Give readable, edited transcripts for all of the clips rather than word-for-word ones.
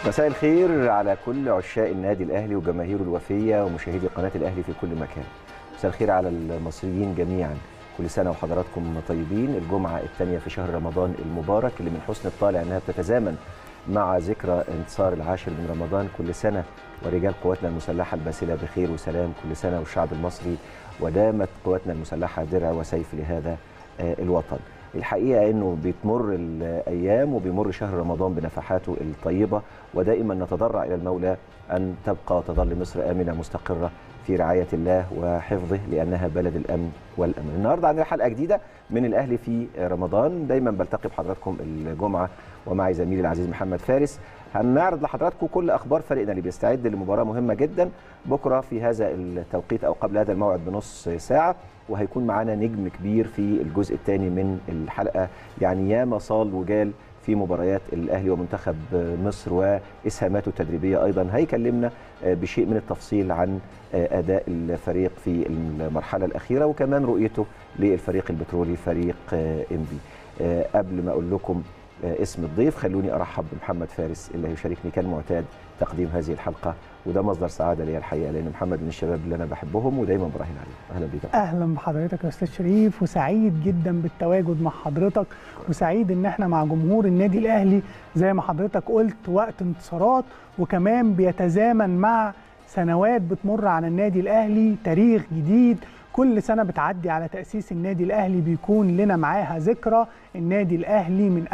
مساء الخير على كل عشاق النادي الأهلي وجماهيره الوفية ومشاهدي قناة الأهلي في كل مكان. مساء الخير على المصريين جميعا، كل سنة وحضراتكم طيبين. الجمعة الثانية في شهر رمضان المبارك اللي من حسن الطالع أنها بتتزامن مع ذكرى انتصار العاشر من رمضان. كل سنة ورجال قواتنا المسلحة الباسلة بخير وسلام، كل سنة والشعب المصري ودامت قواتنا المسلحة درع وسيف لهذا الوطن. الحقيقة أنه بتمر الأيام وبيمر شهر رمضان بنفحاته الطيبة، ودائما نتضرع إلى المولى أن تبقى وتظل مصر آمنة مستقرة في رعاية الله وحفظه، لأنها بلد الأمن والأمن. النهاردة عندنا حلقة جديدة من الأهلي في رمضان. دايما بلتقي بحضراتكم الجمعة ومعي زميلي العزيز محمد فارس. هنعرض لحضراتكم كل أخبار فريقنا اللي بيستعد لمباراة مهمة جدا بكرة في هذا التوقيت أو قبل هذا الموعد بنص ساعة، وهيكون معانا نجم كبير في الجزء الثاني من الحلقة. يعني ياما صال وجال في مباريات الأهلي ومنتخب مصر وإسهاماته التدريبية أيضا. هيكلمنا بشيء من التفصيل عن أداء الفريق في المرحلة الأخيرة وكمان رؤيته للفريق البترولي فريق إنبي. قبل ما أقول لكم اسم الضيف خلوني أرحب بمحمد فارس اللي هيشاركني كالمعتاد تقديم هذه الحلقة، وده مصدر سعادة لي الحقيقة، لأن محمد من الشباب اللي أنا بحبهم ودايما براهن عليهم. أهلا بك. أهلا بحضرتك يا أستاذ شريف، وسعيد جدا بالتواجد مع حضرتك، وسعيد إن احنا مع جمهور النادي الأهلي زي ما حضرتك قلت وقت انتصارات، وكمان بيتزامن مع سنوات بتمر على النادي الأهلي، تاريخ جديد. كل سنة بتعدي على تأسيس النادي الأهلي بيكون لنا معاها ذكرى. النادي الأهلي من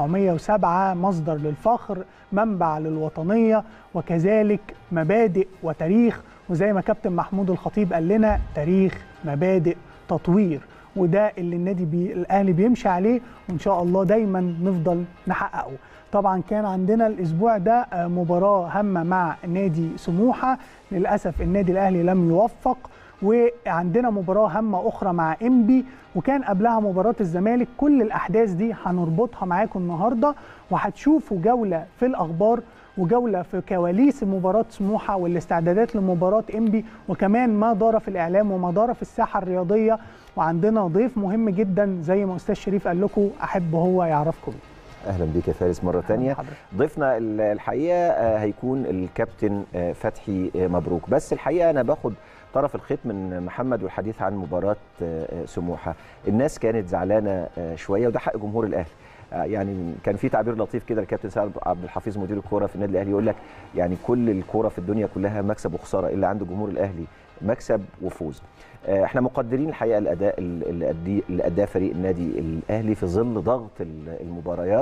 1907 مصدر للفخر، منبع للوطنية، وكذلك مبادئ وتاريخ، وزي ما كابتن محمود الخطيب قال لنا تاريخ مبادئ تطوير، وده اللي النادي الأهلي بيمشي عليه، وإن شاء الله دايما نفضل نحققه. طبعا كان عندنا الأسبوع ده مباراة هامة مع نادي سموحة، للأسف النادي الأهلي لم يوفق، وعندنا مباراة هامة أخرى مع إنبي، وكان قبلها مباراة الزمالك. كل الأحداث دي هنربطها معاكم النهاردة، وهتشوفوا جولة في الأخبار وجولة في كواليس مباراة سموحة والاستعدادات لمباراة إنبي، وكمان ما دار في الإعلام وما دار في الساحة الرياضية. وعندنا ضيف مهم جدا زي ما أستاذ شريف قال لكم، أحب هو يعرفكم. أهلا بك يا فارس مرة تانية. ضيفنا الحقيقة هيكون الكابتن فتحي مبروك، بس الحقيقة أنا باخد طرف الخيط من محمد والحديث عن مباراة سموحة. الناس كانت زعلانة شوية وده حق جمهور الأهلي. يعني كان في تعبير لطيف كده الكابتن سعد عبد الحفيظ مدير الكوره في النادي الاهلي يقول لك يعني كل الكوره في الدنيا كلها مكسب وخساره، الا عند جمهور الاهلي مكسب وفوز. احنا مقدرين الحقيقه الاداء اللي اداه فريق النادي الاهلي في ظل ضغط المباريات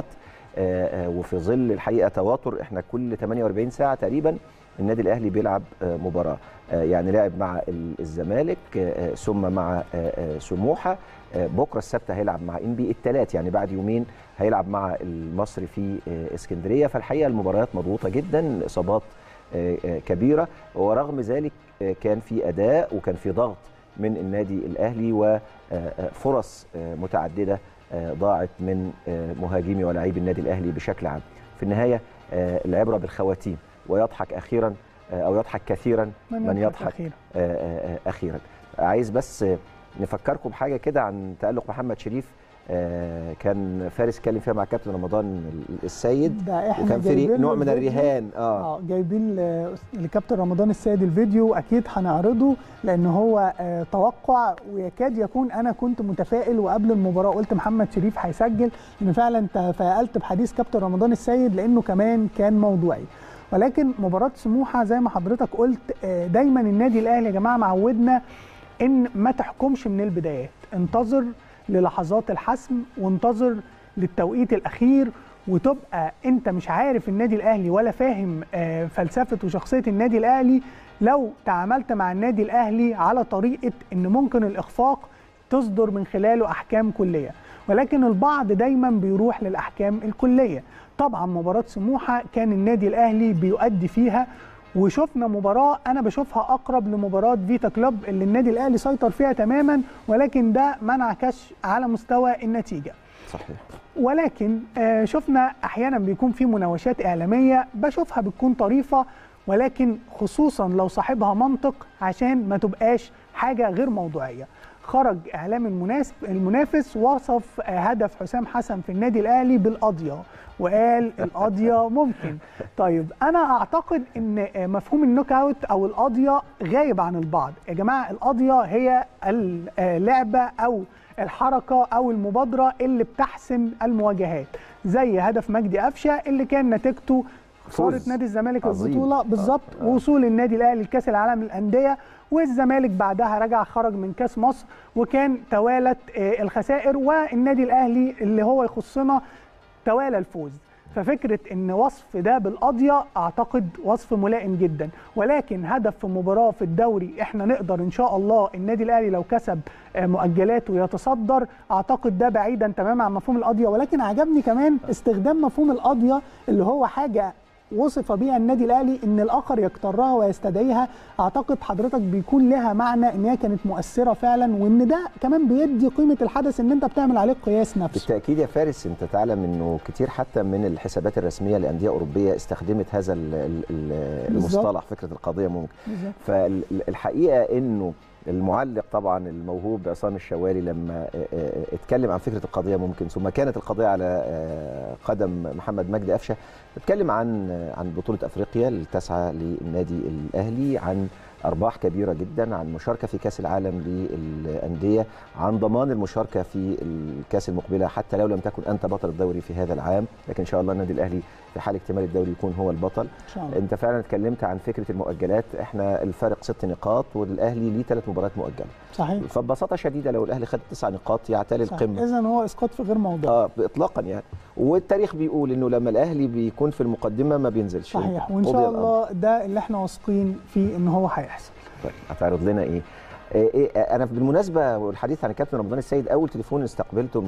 وفي ظل الحقيقه تواتر. احنا كل 48 ساعه تقريبا النادي الاهلي بيلعب مباراه، يعني لعب مع الزمالك ثم مع سموحه، بكره السبت هيلعب مع إنبي، الثلاث يعني بعد يومين هيلعب مع المصري في اسكندريه. فالحقيقه المباريات مضغوطه جدا، اصابات كبيره، ورغم ذلك كان في اداء وكان في ضغط من النادي الاهلي، وفرص متعدده ضاعت من مهاجمي ولاعبي النادي الاهلي بشكل عام. في النهايه العبره بالخواتيم، ويضحك اخيرا او يضحك كثيرا من يضحك اخيرا. عايز بس نفكركم بحاجه كده عن تألق محمد شريف. كان فارس اتكلم فيها مع كابتن رمضان السيد، وكان في نوع من الرهان. جايبين لكابتن رمضان السيد الفيديو، اكيد هنعرضه لان هو توقع، ويكاد يكون انا كنت متفائل، وقبل المباراه قلت محمد شريف هيسجل، لان فعلا تفائلت بحديث كابتن رمضان السيد لانه كمان كان موضوعي. ولكن مباراه سموحه زي ما حضرتك قلت، دايما النادي الاهلي يا جماعه معودنا ان ما تحكمش من البدايات، انتظر للحظات الحسم وانتظر للتوقيت الاخير، وتبقى انت مش عارف النادي الاهلي ولا فاهم فلسفه وشخصيه النادي الاهلي لو تعاملت مع النادي الاهلي على طريقه ان ممكن الاخفاق تصدر من خلاله احكام كليه. ولكن البعض دايما بيروح للاحكام الكليه. طبعا مباراه سموحه كان النادي الاهلي بيؤدي فيها، وشفنا مباراة أنا بشوفها أقرب لمباراة فيتا كلوب اللي النادي الأهلي سيطر فيها تماما، ولكن ده ما انعكسش على مستوى النتيجة. صحيح. ولكن شفنا أحيانا بيكون في مناوشات إعلامية بشوفها بتكون طريفة، ولكن خصوصا لو صاحبها منطق عشان ما تبقاش حاجة غير موضوعية. خرج اعلام المنافس وصف هدف حسام حسن في النادي الاهلي بالقضيه، وقال القضيه ممكن. طيب انا اعتقد ان مفهوم النوك اوت او القضيه غايب عن البعض. يا جماعه القضيه هي اللعبه او الحركه او المبادره اللي بتحسم المواجهات، زي هدف مجدي قفشه اللي كان نتيجته خساره نادي الزمالك البطوله بالظبط، ووصول النادي الاهلي لكاس العالم للانديه، والزمالك بعدها رجع خرج من كاس مصر، وكان توالت الخسائر، والنادي الاهلي اللي هو يخصنا توالى الفوز. ففكره ان وصف ده بالقضيه اعتقد وصف ملائم جدا، ولكن هدف في مباراه في الدوري احنا نقدر ان شاء الله النادي الاهلي لو كسب مؤجلاته يتصدر، اعتقد ده بعيدا تماما عن مفهوم القضيه. ولكن عجبني كمان استخدام مفهوم القضيه اللي هو حاجه وصف بيها النادي الاهلي ان الاخر يقترها ويستدعيها. اعتقد حضرتك بيكون لها معنى ان هي كانت مؤثره فعلا، وان ده كمان بيدي قيمه الحدث ان انت بتعمل عليه قياس نفسه. بالتاكيد يا فارس، انت تعلم انه كتير حتى من الحسابات الرسميه لانديه اوروبيه استخدمت هذا المصطلح، فكره القضيه ممكن. فالحقيقه انه المعلق طبعا الموهوب عصام الشوالي لما اتكلم عن فكره القضيه ممكن، ثم كانت القضيه على قدم محمد مجدي قفشه، اتكلم عن بطوله افريقيا اللي تسعى للنادي الاهلي، عن ارباح كبيره جدا، عن مشاركه في كاس العالم للانديه، عن ضمان المشاركه في الكاس المقبله حتى لو لم تكن انت بطل الدوري في هذا العام، لكن ان شاء الله النادي الاهلي في حال اكتمال الدوري يكون هو البطل. إن شاء الله. انت فعلا اتكلمت عن فكره المؤجلات، احنا الفارق 6 نقاط والاهلي ليه 3 مباريات مؤجله. صحيح. فببساطه شديده لو الاهلي خد 9 نقاط يعتلي القمه. اذا هو اسقاط في غير موضوع. اطلاقا يعني. والتاريخ بيقول انه لما الاهلي بيكون في المقدمه ما بينزلش. صحيح، وان شاء الله ده اللي احنا واثقين فيه ان هو هيحصل. طيب هتعرض لنا ايه؟ انا بالمناسبه والحديث عن الكابتن رمضان السيد، اول تليفون استقبلته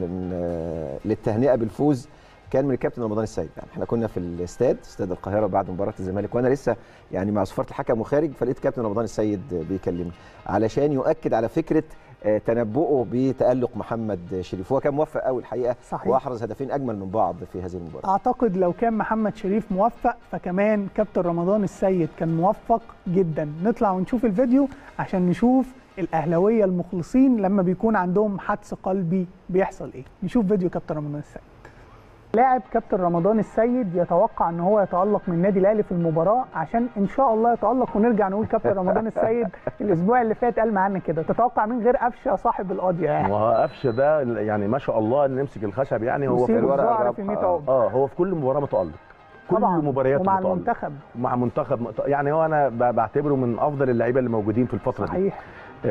للتهنئه بالفوز كان من الكابتن رمضان السيد. يعني احنا كنا في استاد القاهره بعد مباراه الزمالك، وانا لسه يعني مع صفاره الحكم وخارج، فلقيت كابتن رمضان السيد بيكلمني علشان يؤكد على فكره تنبؤه بتألق محمد شريف. هو كان موفق قوي الحقيقه. صحيح. واحرز هدفين اجمل من بعض في هذه المباراه. اعتقد لو كان محمد شريف موفق فكمان كابتن رمضان السيد كان موفق جدا. نطلع ونشوف الفيديو عشان نشوف الاهلاويه المخلصين لما بيكون عندهم حدس قلبي بيحصل ايه. نشوف فيديو كابتن رمضان السيد. لاعب كابتن رمضان السيد يتوقع ان هو يتالق من النادي الاهلي في المباراه عشان ان شاء الله يتالق، ونرجع نقول كابتن رمضان السيد الاسبوع اللي فات قال معانا كده. تتوقع مين غير قفشه صاحب القضيه يعني؟ وهو قفشه ده يعني ما شاء الله نمسك الخشب، يعني هو في الورقه في 100 عقب. هو في كل مباراه متالق، كل مبارياته ومع متألق. المنتخب مع منتخب يعني هو انا بعتبره من افضل اللعيبه اللي موجودين في الفتره دي. صحيح.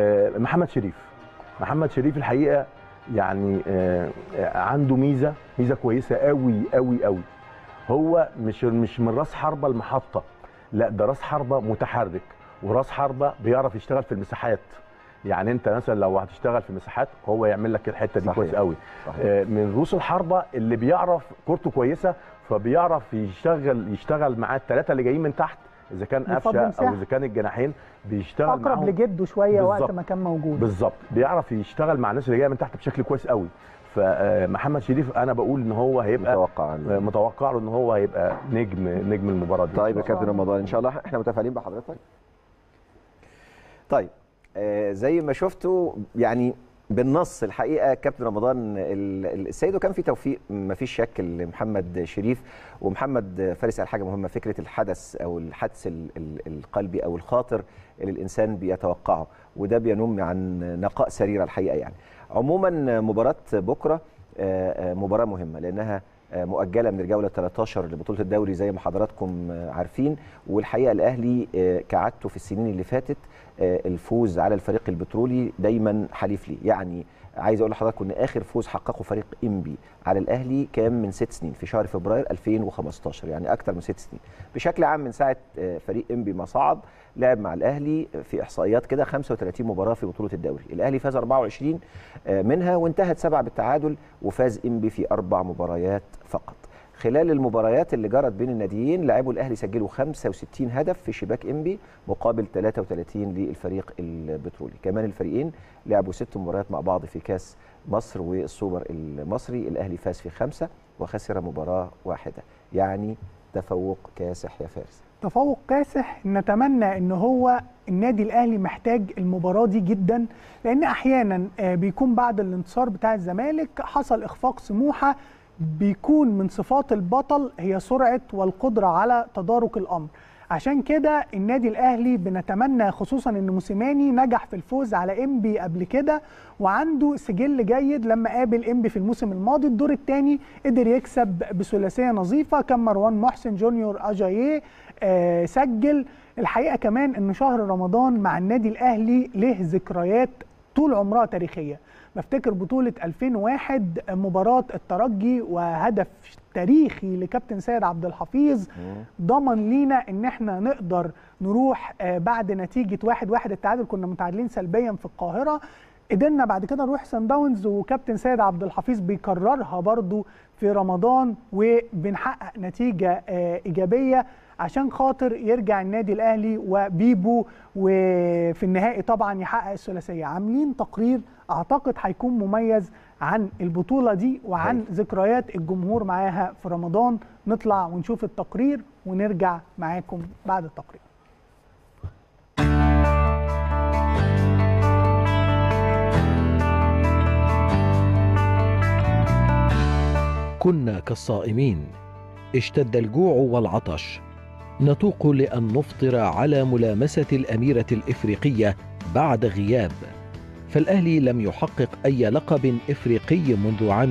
محمد شريف الحقيقه يعني عنده ميزه كويسه قوي قوي قوي. هو مش من راس حربه المحطه، لا ده راس حربه متحرك، وراس حربه بيعرف يشتغل في المساحات. يعني انت مثلا لو هتشتغل في مساحات هو يعمل لك الحته دي كويس قوي. من رؤوس الحربه اللي بيعرف كورته كويسه، فبيعرف يشتغل معاه الثلاثه اللي جايين من تحت، اذا كان قفشه او اذا كان الجناحين بيشتغل اقرب معاهم لجده شويه وقت ما كان موجود. بالظبط، بيعرف يشتغل مع الناس اللي جايه من تحت بشكل كويس قوي. فمحمد شريف انا بقول ان هو هيبقى متوقع له ان هو هيبقى نجم المباراه دي. طيب يا كابتن رمضان ان شاء الله احنا متفائلين بحضرتك. طيب زي ما شفتوا يعني بالنص الحقيقه كابتن رمضان السيد، وكان في توفيق ما فيش شك لمحمد شريف. ومحمد فارس قال حاجه مهمه، فكره الحدث او الحدث القلبي او الخاطر اللي الانسان بيتوقعه، وده بينم عن نقاء سريره الحقيقه. يعني عموما مباراه بكره مباراه مهمه لانها مؤجله من الجوله 13 لبطوله الدوري زي ما حضراتكم عارفين. والحقيقه الاهلي كعادته في السنين اللي فاتت الفوز على الفريق البترولي دايما حليف ليه. يعني عايز اقول لحضراتكم ان اخر فوز حققه فريق انبي على الاهلي كان من 6 سنين في شهر فبراير 2015، يعني اكثر من 6 سنين. بشكل عام من ساعه فريق انبي ما صعد لعب مع الاهلي في احصائيات كده 35 مباراه في بطوله الدوري. الاهلي فاز 24 منها وانتهت 7 بالتعادل، وفاز انبي في 4 مباريات فقط. خلال المباريات اللي جرت بين الناديين لعبوا الاهلي سجلوا 65 هدف في شباك انبي مقابل 33 للفريق البترولي. كمان الفريقين لعبوا 6 مباريات مع بعض في كاس مصر والسوبر المصري. الاهلي فاز في 5 وخسر مباراه واحده، يعني تفوق كاسح يا فارس. تفوق كاسح. نتمنى ان هو النادي الاهلي محتاج المباراه دي جدا، لان احيانا بيكون بعد الانتصار بتاع الزمالك حصل اخفاق سموحه، بيكون من صفات البطل هي سرعه والقدره على تدارك الامر. عشان كده النادي الاهلي بنتمنى، خصوصا ان موسيماني نجح في الفوز على انبي قبل كده وعنده سجل جيد لما قابل انبي في الموسم الماضي. الدور الثاني قدر يكسب بثلاثيه نظيفه، كان مروان محسن، جونيور اجاييه سجل. الحقيقه كمان ان شهر رمضان مع النادي الاهلي له ذكريات طول عمرها تاريخيه. بفتكر بطوله 2001 مباراه الترجي وهدف تاريخي لكابتن سيد عبد الحفيظ ضمن لينا ان احنا نقدر نروح بعد نتيجه 1-1 التعادل، كنا متعادلين سلبيا في القاهره، قدرنا بعد كده نروح سان داونز وكابتن سيد عبد الحفيظ بيكررها برضو في رمضان وبنحقق نتيجه ايجابيه عشان خاطر يرجع النادي الاهلي وبيبو وفي النهائي طبعا يحقق الثلاثيه. عاملين تقرير اعتقد هيكون مميز عن البطوله دي وعن ذكريات الجمهور معاها في رمضان. نطلع ونشوف التقرير ونرجع معاكم بعد التقرير. كنا كالصائمين، اشتد الجوع والعطش، نتوق لأن نفطر على ملامسة الأميرة الإفريقية بعد غياب. فالأهلي لم يحقق أي لقب إفريقي منذ عام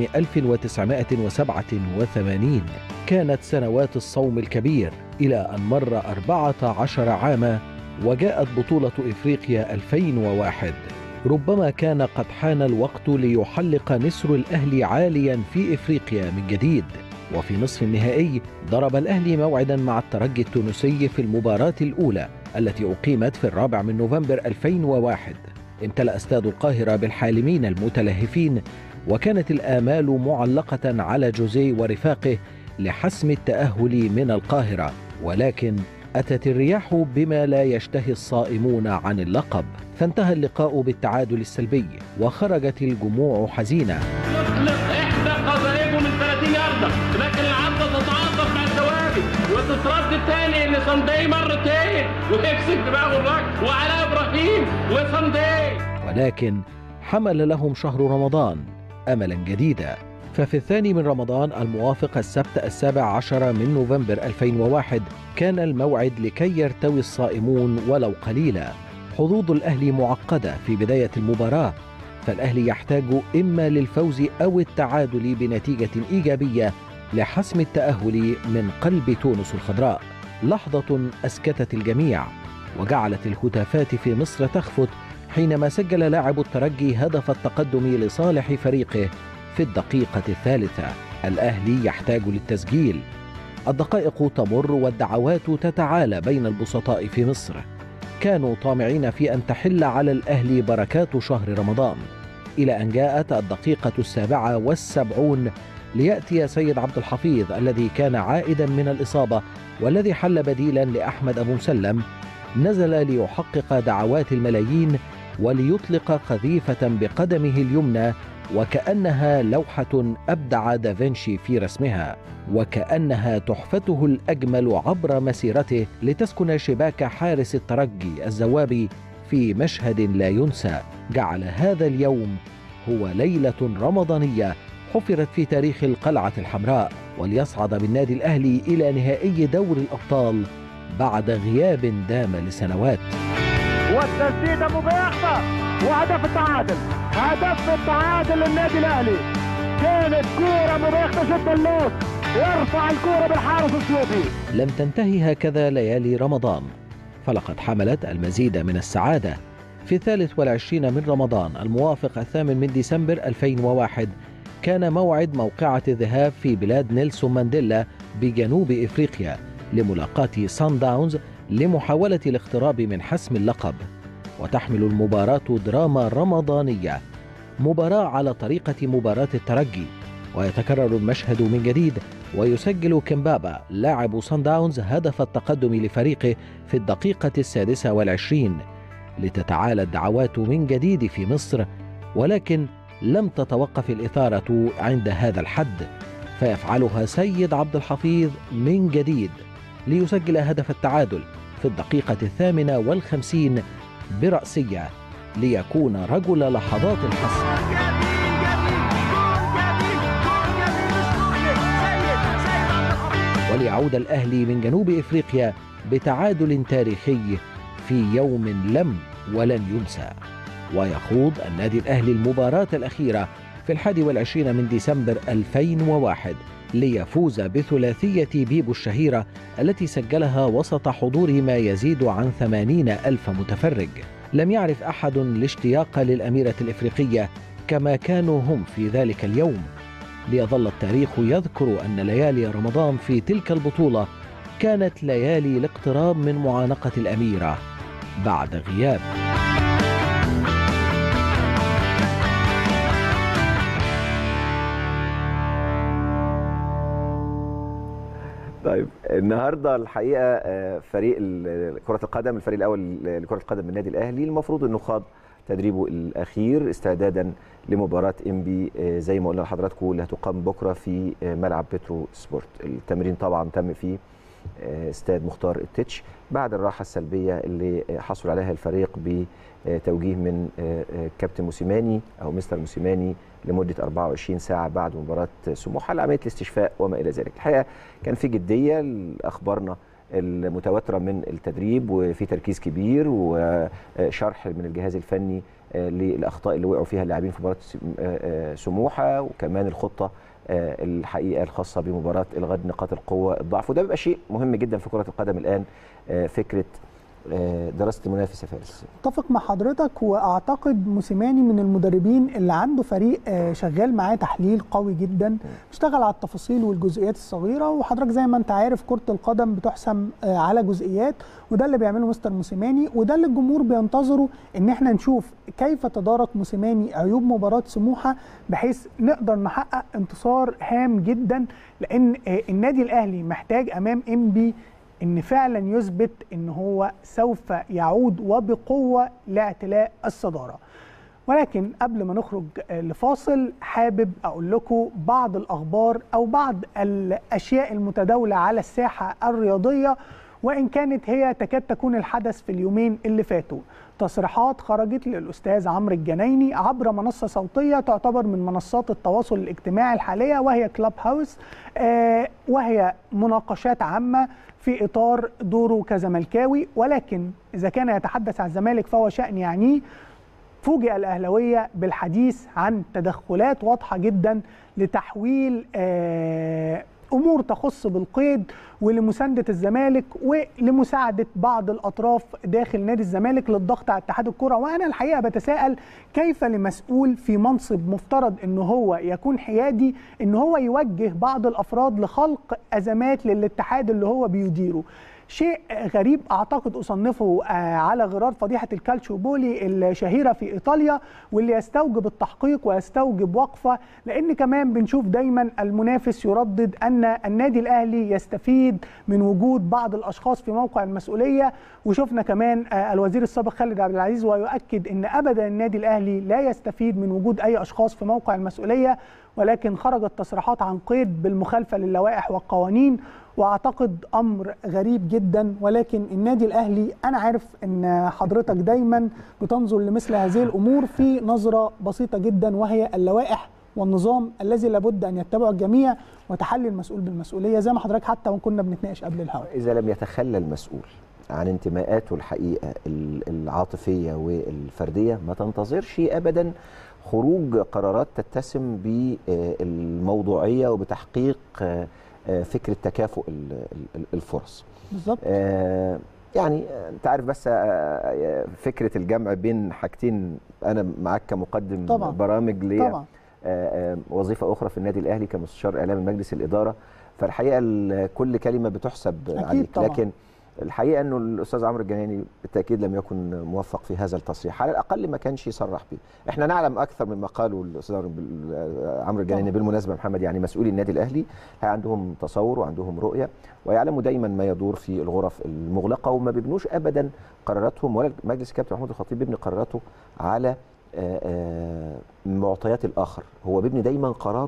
1987. كانت سنوات الصوم الكبير إلى أن مر 14 عاما وجاءت بطولة إفريقيا 2001. ربما كان قد حان الوقت ليحلق نسر الأهلي عاليا في إفريقيا من جديد. وفي نصف النهائي ضرب الأهلي موعدا مع الترجي التونسي في المباراة الأولى التي أقيمت في 4 نوفمبر 2001. امتلأ استاد القاهرة بالحالمين المتلهفين، وكانت الآمال معلقة على جوزيه ورفاقه لحسم التأهل من القاهرة، ولكن أتت الرياح بما لا يشتهي الصائمون عن اللقب، فانتهى اللقاء بالتعادل السلبي وخرجت الجموع حزينة. احدى قضاياكم من 30 ياردة، لكن العارضة تتعاطف مع الثوابت وتترد تاني لصندي مرتين وتكسب دماغ الراجل وعلى ابراهيم وصندي. ولكن حمل لهم شهر رمضان أملا جديدا، ففي 2 رمضان الموافق السبت 17 نوفمبر 2001 كان الموعد لكي يرتوي الصائمون ولو قليلا. حظوظ الأهلي معقدة في بداية المباراة، فالأهلي يحتاج إما للفوز أو التعادل بنتيجة إيجابية لحسم التأهل من قلب تونس الخضراء. لحظة أسكتت الجميع وجعلت الهتافات في مصر تخفت حينما سجل لاعب الترجي هدف التقدم لصالح فريقه في الدقيقة 3. الأهلي يحتاج للتسجيل. الدقائق تمر والدعوات تتعالى بين البسطاء في مصر، كانوا طامعين في أن تحل على الأهلي بركات شهر رمضان، إلى أن جاءت الدقيقة 77 ليأتي سيد عبد الحفيظ الذي كان عائدا من الإصابة والذي حل بديلا لأحمد أبو مسلم. نزل ليحقق دعوات الملايين وليطلق قذيفة بقدمه اليمنى، وكأنها لوحة أبدع دافنشي في رسمها، وكأنها تحفته الأجمل عبر مسيرته لتسكن شباك حارس الترجي الزوابي في مشهد لا ينسى. جعل هذا اليوم هو ليلة رمضانية حفرت في تاريخ القلعة الحمراء، وليصعد بالنادي الأهلي إلى نهائي دوري الأبطال بعد غياب دام لسنوات. والتسديدة مباحة وهدف التعادل، هدف التعادل للنادي الأهلي. كانت كورة مباحة جدا له، يرفع الكورة بالحارس السويدي. لم تنتهي هكذا ليالي رمضان، فلقد حملت المزيد من السعادة. في 23 رمضان الموافق 8 ديسمبر 2001 كان موعد موقعة الذهاب في بلاد نيلسون مانديلا بجنوب إفريقيا لملاقاة سان داونز لمحاولة الاقتراب من حسم اللقب. وتحمل المباراة دراما رمضانية، مباراة على طريقة مباراة الترجي، ويتكرر المشهد من جديد ويسجل كمبابا لاعب سان داونز هدف التقدم لفريقه في الدقيقة 26 لتتعالى الدعوات من جديد في مصر. ولكن لم تتوقف الإثارة عند هذا الحد، فيفعلها سيد عبد الحفيظ من جديد ليسجل هدف التعادل في الدقيقة 58 برأسية ليكون رجل لحظات الحسم. وليعود الأهلي من جنوب إفريقيا بتعادل تاريخي في يوم لم ولن ينسى. ويخوض النادي الأهلي المباراة الأخيرة في 21 من ديسمبر 2001 ليفوز بثلاثية بيبو الشهيرة التي سجلها وسط حضور ما يزيد عن 80,000 متفرج. لم يعرف أحد الاشتياق للأميرة الإفريقية كما كانوا هم في ذلك اليوم، ليظل التاريخ يذكر أن ليالي رمضان في تلك البطولة كانت ليالي الاقتراب من معانقة الأميرة بعد غياب. طيب النهارده الحقيقه فريق كره القدم، الفريق الاول لكره القدم من النادي الاهلي المفروض انه خاض تدريبه الاخير استعدادا لمباراه انبي زي ما قلنا لحضراتكم اللي هتقام بكره في ملعب بترو سبورت. التمرين طبعا تم في استاد مختار التتش بعد الراحه السلبيه اللي حصل عليها الفريق بتوجيه من كابتن موسيماني او مستر موسيماني لمده 24 ساعه بعد مباراه سموحه لعمليه الاستشفاء وما الى ذلك. الحقيقه كان في جديه، اخبارنا المتواتره من التدريب وفي تركيز كبير وشرح من الجهاز الفني للاخطاء اللي وقعوا فيها اللاعبين في مباراه سموحه، وكمان الخطه الحقيقه الخاصه بمباراه الغد نقاط القوه الضعف. وده بيبقى شيء مهم جدا في كره القدم الان، فكره دراسه المنافس يا فارس. اتفق مع حضرتك، واعتقد موسيماني من المدربين اللي عنده فريق شغال معاه تحليل قوي جدا، بيشتغل على التفاصيل والجزئيات الصغيره، وحضرتك زي ما انت عارف كره القدم بتحسم على جزئيات، وده اللي بيعمله مستر موسيماني، وده اللي الجمهور بينتظره ان احنا نشوف كيف تدارك موسيماني عيوب مباراه سموحه بحيث نقدر نحقق انتصار هام جدا، لان النادي الاهلي محتاج امام انبي ان فعلا يثبت ان هو سوف يعود وبقوه لاعتلاء الصداره. ولكن قبل ما نخرج لفاصل حابب اقول لكم بعض الاخبار او بعض الاشياء المتداوله على الساحه الرياضيه، وان كانت هي تكاد تكون الحدث في اليومين اللي فاتوا. تصريحات خرجت للاستاذ عمرو الجنايني عبر منصه صوتيه تعتبر من منصات التواصل الاجتماعي الحاليه وهي كلاب هاوس، وهي مناقشات عامه في اطار دوره كزملكاوي، ولكن اذا كان يتحدث عن الزمالك فهو شأن يعنيه. فوجئ الاهلاويه بالحديث عن تدخلات واضحه جدا لتحويل امور تخص بالقيد ولمسانده الزمالك ولمساعده بعض الاطراف داخل نادي الزمالك للضغط على اتحاد الكره. وانا الحقيقه بتساءل كيف لمسؤول في منصب مفترض ان هو يكون حيادي ان هو يوجه بعض الافراد لخلق ازمات للاتحاد اللي هو بيديره. شيء غريب، اعتقد اصنفه على غرار فضيحه الكالتشوبولي الشهيره في ايطاليا، واللي يستوجب التحقيق ويستوجب وقفه، لان كمان بنشوف دايما المنافس يردد ان النادي الاهلي يستفيد من وجود بعض الاشخاص في موقع المسؤوليه، وشفنا كمان الوزير السابق خالد عبد العزيز ويؤكد ان ابدا النادي الاهلي لا يستفيد من وجود اي اشخاص في موقع المسؤوليه، ولكن خرجت تصريحات عن قيد بالمخالفه للوائح والقوانين، واعتقد امر غريب جدا. ولكن النادي الاهلي انا عارف ان حضرتك دايما بتنظر لمثل هذه الامور في نظره بسيطه جدا، وهي اللوائح والنظام الذي لابد ان يتبعه الجميع وتحلي المسؤول بالمسؤوليه، زي ما حضرتك حتى وكنا بنتناقش قبل الهواء. اذا لم يتخلى المسؤول عن انتماءاته الحقيقه العاطفيه والفرديه ما تنتظرش ابدا خروج قرارات تتسم بالموضوعيه وبتحقيق فكره تكافؤ الفرص. بالظبط. يعني انت عارف بس فكره الجمع بين حاجتين، انا معاك كمقدم طبعا. برامج ليا وظيفه اخرى في النادي الاهلي كمستشار اعلامي مجلس الاداره، فالحقيقه كل كلمه بتحسب عليك. طبعا. لكن الحقيقه انه الاستاذ عمرو الجنايني بالتاكيد لم يكن موفق في هذا التصريح، على الاقل ما كانش يصرح به. احنا نعلم اكثر مما قاله الاستاذ عمرو الجنايني. بالمناسبه محمد، يعني مسؤولي النادي الاهلي عندهم تصور وعندهم رؤيه ويعلموا دايما ما يدور في الغرف المغلقه، وما بيبنوش ابدا قراراتهم، ولا مجلس الكابتن محمود الخطيب بيبني قراراته على معطيات الاخر، هو بيبني دايما قراره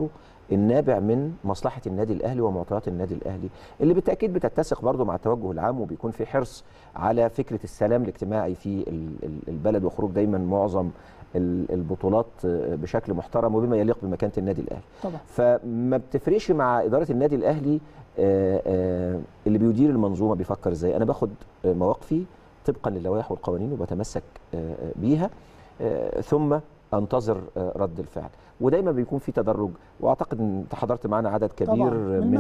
النابع من مصلحه النادي الاهلي ومعطيات النادي الاهلي، اللي بالتاكيد بتتسق برضه مع التوجه العام، وبيكون في حرص على فكره السلام الاجتماعي في البلد، وخروج دايما معظم البطولات بشكل محترم وبما يليق بمكانه النادي الاهلي. طبعا. فما بتفرقش مع اداره النادي الاهلي اللي بيدير المنظومه بيفكر ازاي. انا باخد مواقفي طبقا للوائح والقوانين وبتمسك بيها، ثم انتظر رد الفعل، ودايما بيكون في تدرج. واعتقد ان انت حضرت معانا عدد كبير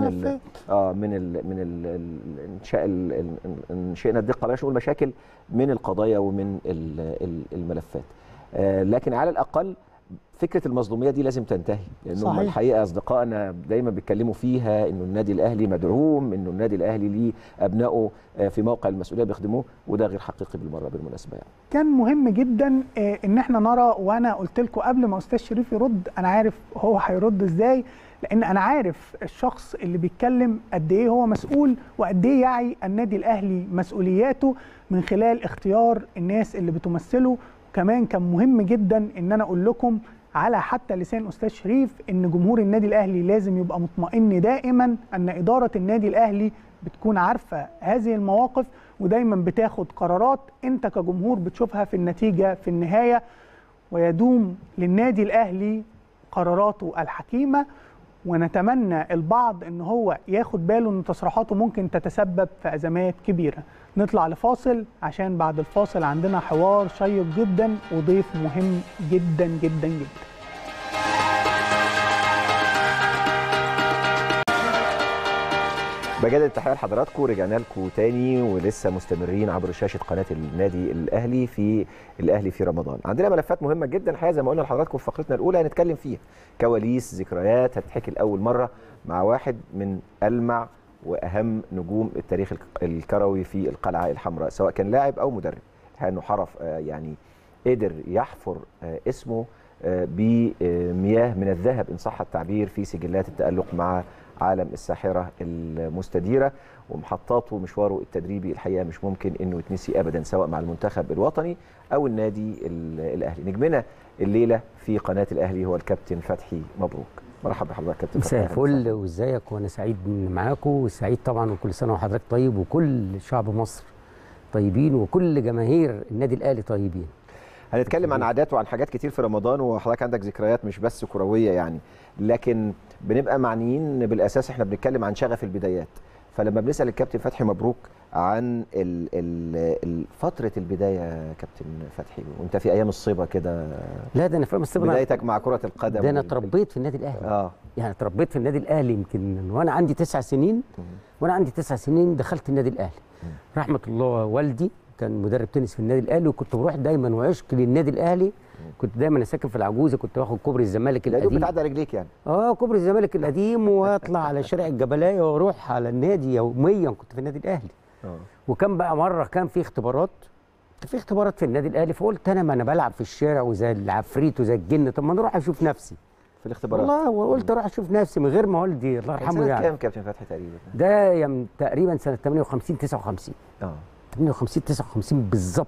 من انشاء الدقه، بلاش نقول مشاكل، من القضايا ومن الملفات. لكن على الاقل فكره المظلوميه دي لازم تنتهي، لانه الحقيقه اصدقائنا دايما بيتكلموا فيها انه النادي الاهلي مدعوم، انه النادي الاهلي ليه ابنائه في موقع المسؤوليه بيخدموه، وده غير حقيقي بالمره بالمناسبه يعني. كان مهم جدا ان احنا نرى، وانا قلت لكم قبل ما استاذ شريف يرد، انا عارف هو هيرد ازاي، لان انا عارف الشخص اللي بيتكلم قد ايه هو مسؤول وقد ايه يعي النادي الاهلي مسؤولياته من خلال اختيار الناس اللي بتمثله. كمان كان مهم جدا ان انا اقول لكم على حتى لسان استاذ شريف ان جمهور النادي الاهلي لازم يبقى مطمئن دائما ان اداره النادي الاهلي بتكون عارفه هذه المواقف، ودايما بتاخد قرارات انت كجمهور بتشوفها في النتيجه في النهايه، ويدوم للنادي الاهلي قراراته الحكيمه. ونتمنى البعض ان هو ياخد باله ان تصريحاته ممكن تتسبب في ازمات كبيره. نطلع لفاصل، عشان بعد الفاصل عندنا حوار شيق جدا وضيف مهم جدا جدا جدا. بجدد التحيه لحضراتكم، رجعنا لكم تاني ولسه مستمرين عبر شاشه قناه النادي الاهلي في الاهلي في رمضان. عندنا ملفات مهمه جدا الحقيقه زي ما قلنا لحضراتكم في فقرتنا الاولى هنتكلم فيها، كواليس، ذكريات هتتحكي لاول مره مع واحد من ألمع واهم نجوم التاريخ الكروي في القلعه الحمراء، سواء كان لاعب او مدرب. الحقيقه انه حرف يعني قدر يحفر اسمه بمياه من الذهب ان صح التعبير في سجلات التألق مع عالم الساحرة المستديرة، ومحطاته ومشواره التدريبي الحقيقة مش ممكن انه يتنسي ابدا، سواء مع المنتخب الوطني او النادي الاهلي. نجمنا الليلة في قناة الاهلي هو الكابتن فتحي مبروك. مرحبا بحضرتك كابتن فتحي. مساء الفل، وازيك؟ وانا سعيد معاكم، وسعيد طبعا، وكل سنة وحضرتك طيب، وكل شعب مصر طيبين، وكل جماهير النادي الاهلي طيبين. هنتكلم عن عادات وعن حاجات كتير في رمضان، وحضرتك عندك ذكريات مش بس كرويه يعني، لكن بنبقى معنيين بالاساس احنا بنتكلم عن شغف البدايات. فلما بنسال الكابتن فتحي مبروك عن فتره البدايه يا كابتن فتحي، وانت في ايام الصبا كده. لا ده انا فاهم الصبا، بدايتك مع كره القدم. ده انا اتربيت في النادي الاهلي. يعني اتربيت في النادي الاهلي يمكن وانا عندي 9 سنين. وانا عندي 9 سنين دخلت النادي الاهلي. رحمه الله والدي كان مدرب تنس في النادي الاهلي، وكنت بروح دايما وعشق للنادي الاهلي. كنت دايما ساكن في العجوزه، كنت باخد كوبري الزمالك القديم. بتعدي رجليك يعني؟ كوبري الزمالك القديم، واطلع على شارع الجبلايه واروح على النادي يوميا. كنت في النادي الاهلي. وكان بقى مره كان في اختبارات في النادي الاهلي، فقلت انا ما انا بلعب في الشارع وزي العفريت وزي الجن، طب ما انا اروح اشوف نفسي في الاختبارات. والله وقلت اروح اشوف نفسي من غير ما والدي الله يرحمه يعني. كام كابتن فتحي تقريبا؟ ده تقريبا سنه 58 59. 58 59 بالظبط،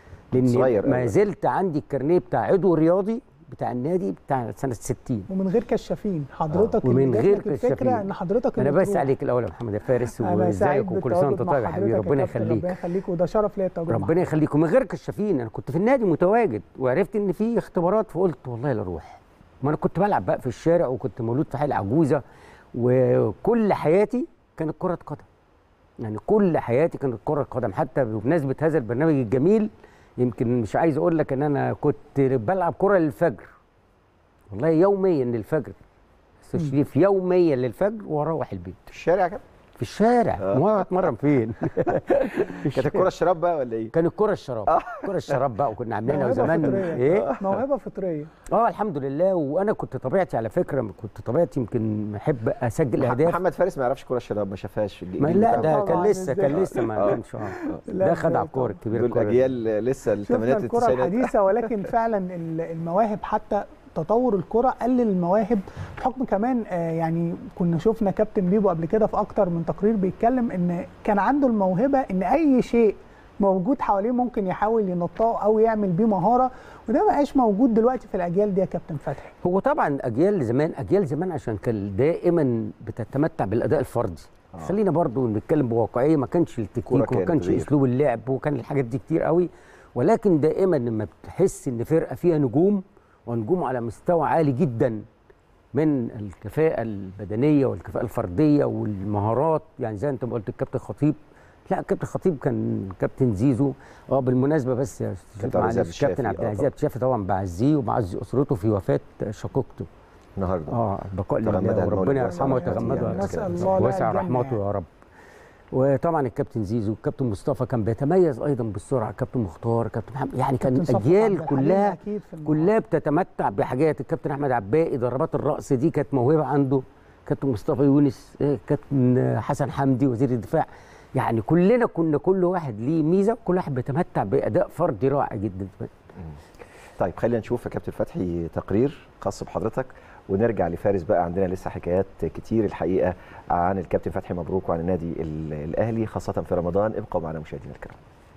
لان ما زلت عندي الكارنيه بتاع عضو رياضي بتاع النادي بتاع سنه 60، ومن غير كشافين حضرتك. ومن غير كشافين. ان حضرتك انا بس عليك الاول يا محمد يا فارس، وازيك وكل سنه وانت طيب يا حبيبي. ربنا يخليك. ربنا يخليك، وده شرف ليا التواجد معاك. ربنا يخليك. ومن غير كشافين، انا كنت في النادي متواجد، وعرفت ان في اختبارات، فقلت والله لا اروح. ما انا كنت بلعب بقى في الشارع، وكنت مولود في حي العجوزه، وكل حياتي كانت كره قدم. يعني كل حياتي كانت كره قدم. حتى بمناسبه هذا البرنامج الجميل، يمكن مش عايز اقول لك ان انا كنت بلعب كره للفجر، والله يوميا للفجر استاذ شريف، يوميا للفجر، واروح البيت. في الشارع كده؟ في الشارع. ما اتمرن فين؟ كانت الكره الشراب بقى ولا ايه؟ كان الكره الشراب. الكره الشراب بقى، وكنا عاملينها زمان ايه؟ موهبه فطريه. الحمد لله. وانا كنت طبيعتي على فكره، كنت طبيعتي يمكن احب اسجل اهداف. محمد فارس ما يعرفش كره الشراب، ما شافهاش. لا ده كان لسه ما كانش. ده خد على الكوره الكبيره. الاجيال لسه الثمانينات التسعينات الكره الحديثه، ولكن فعلا المواهب، حتى تطور الكرة قلل المواهب بحكم كمان يعني كنا شفنا كابتن بيبو قبل كده في اكتر من تقرير بيتكلم ان كان عنده الموهبة ان اي شيء موجود حواليه ممكن يحاول ينطقه او يعمل بيه مهاره، وده ما بقاش موجود دلوقتي في الاجيال دي يا كابتن فتحي. هو طبعا اجيال زمان عشان كان دائما بتتمتع بالاداء الفردي. خلينا برضو نتكلم بواقعيه، ما كانش التكنيك وما كانش اسلوب اللعب وكان الحاجات دي كتير قوي، ولكن دائما لما بتحس ان فرقه فيها نجوم ونجوم على مستوى عالي جدا من الكفاءه البدنيه والكفاءه الفرديه والمهارات، يعني زي انت ما قلت الكابتن خطيب، لا الكابتن خطيب كان كابتن زيزو. بالمناسبه بس يا كابتن عبد العزيز عبد الشافي طبعا بعزيه وبعزي اسرته في وفاه شقيقته النهارده. بقاء لله وربنا يرحمه ويتغمده واسع رحمته يا رب. وطبعا الكابتن زيزو، الكابتن مصطفى كان بيتميز ايضا بالسرعه، الكابتن مختار، الكابتن محمد، يعني كان اجيال كلها بتتمتع بحاجات. الكابتن احمد عباقي ضربات الراس دي كانت موهبه عنده، كابتن مصطفى يونس، كابتن حسن حمدي وزير الدفاع، يعني كلنا كنا كل واحد ليه ميزه، كل واحد بيتمتع باداء فردي رائع جدا. طيب خلينا نشوف يا كابتن فتحي تقرير خاص بحضرتك ونرجع لفارس بقى. عندنا لسه حكايات كتير الحقيقه عن الكابتن فتحي مبروك وعن النادي الاهلي خاصه في رمضان. ابقوا معنا مشاهدينا الكرام.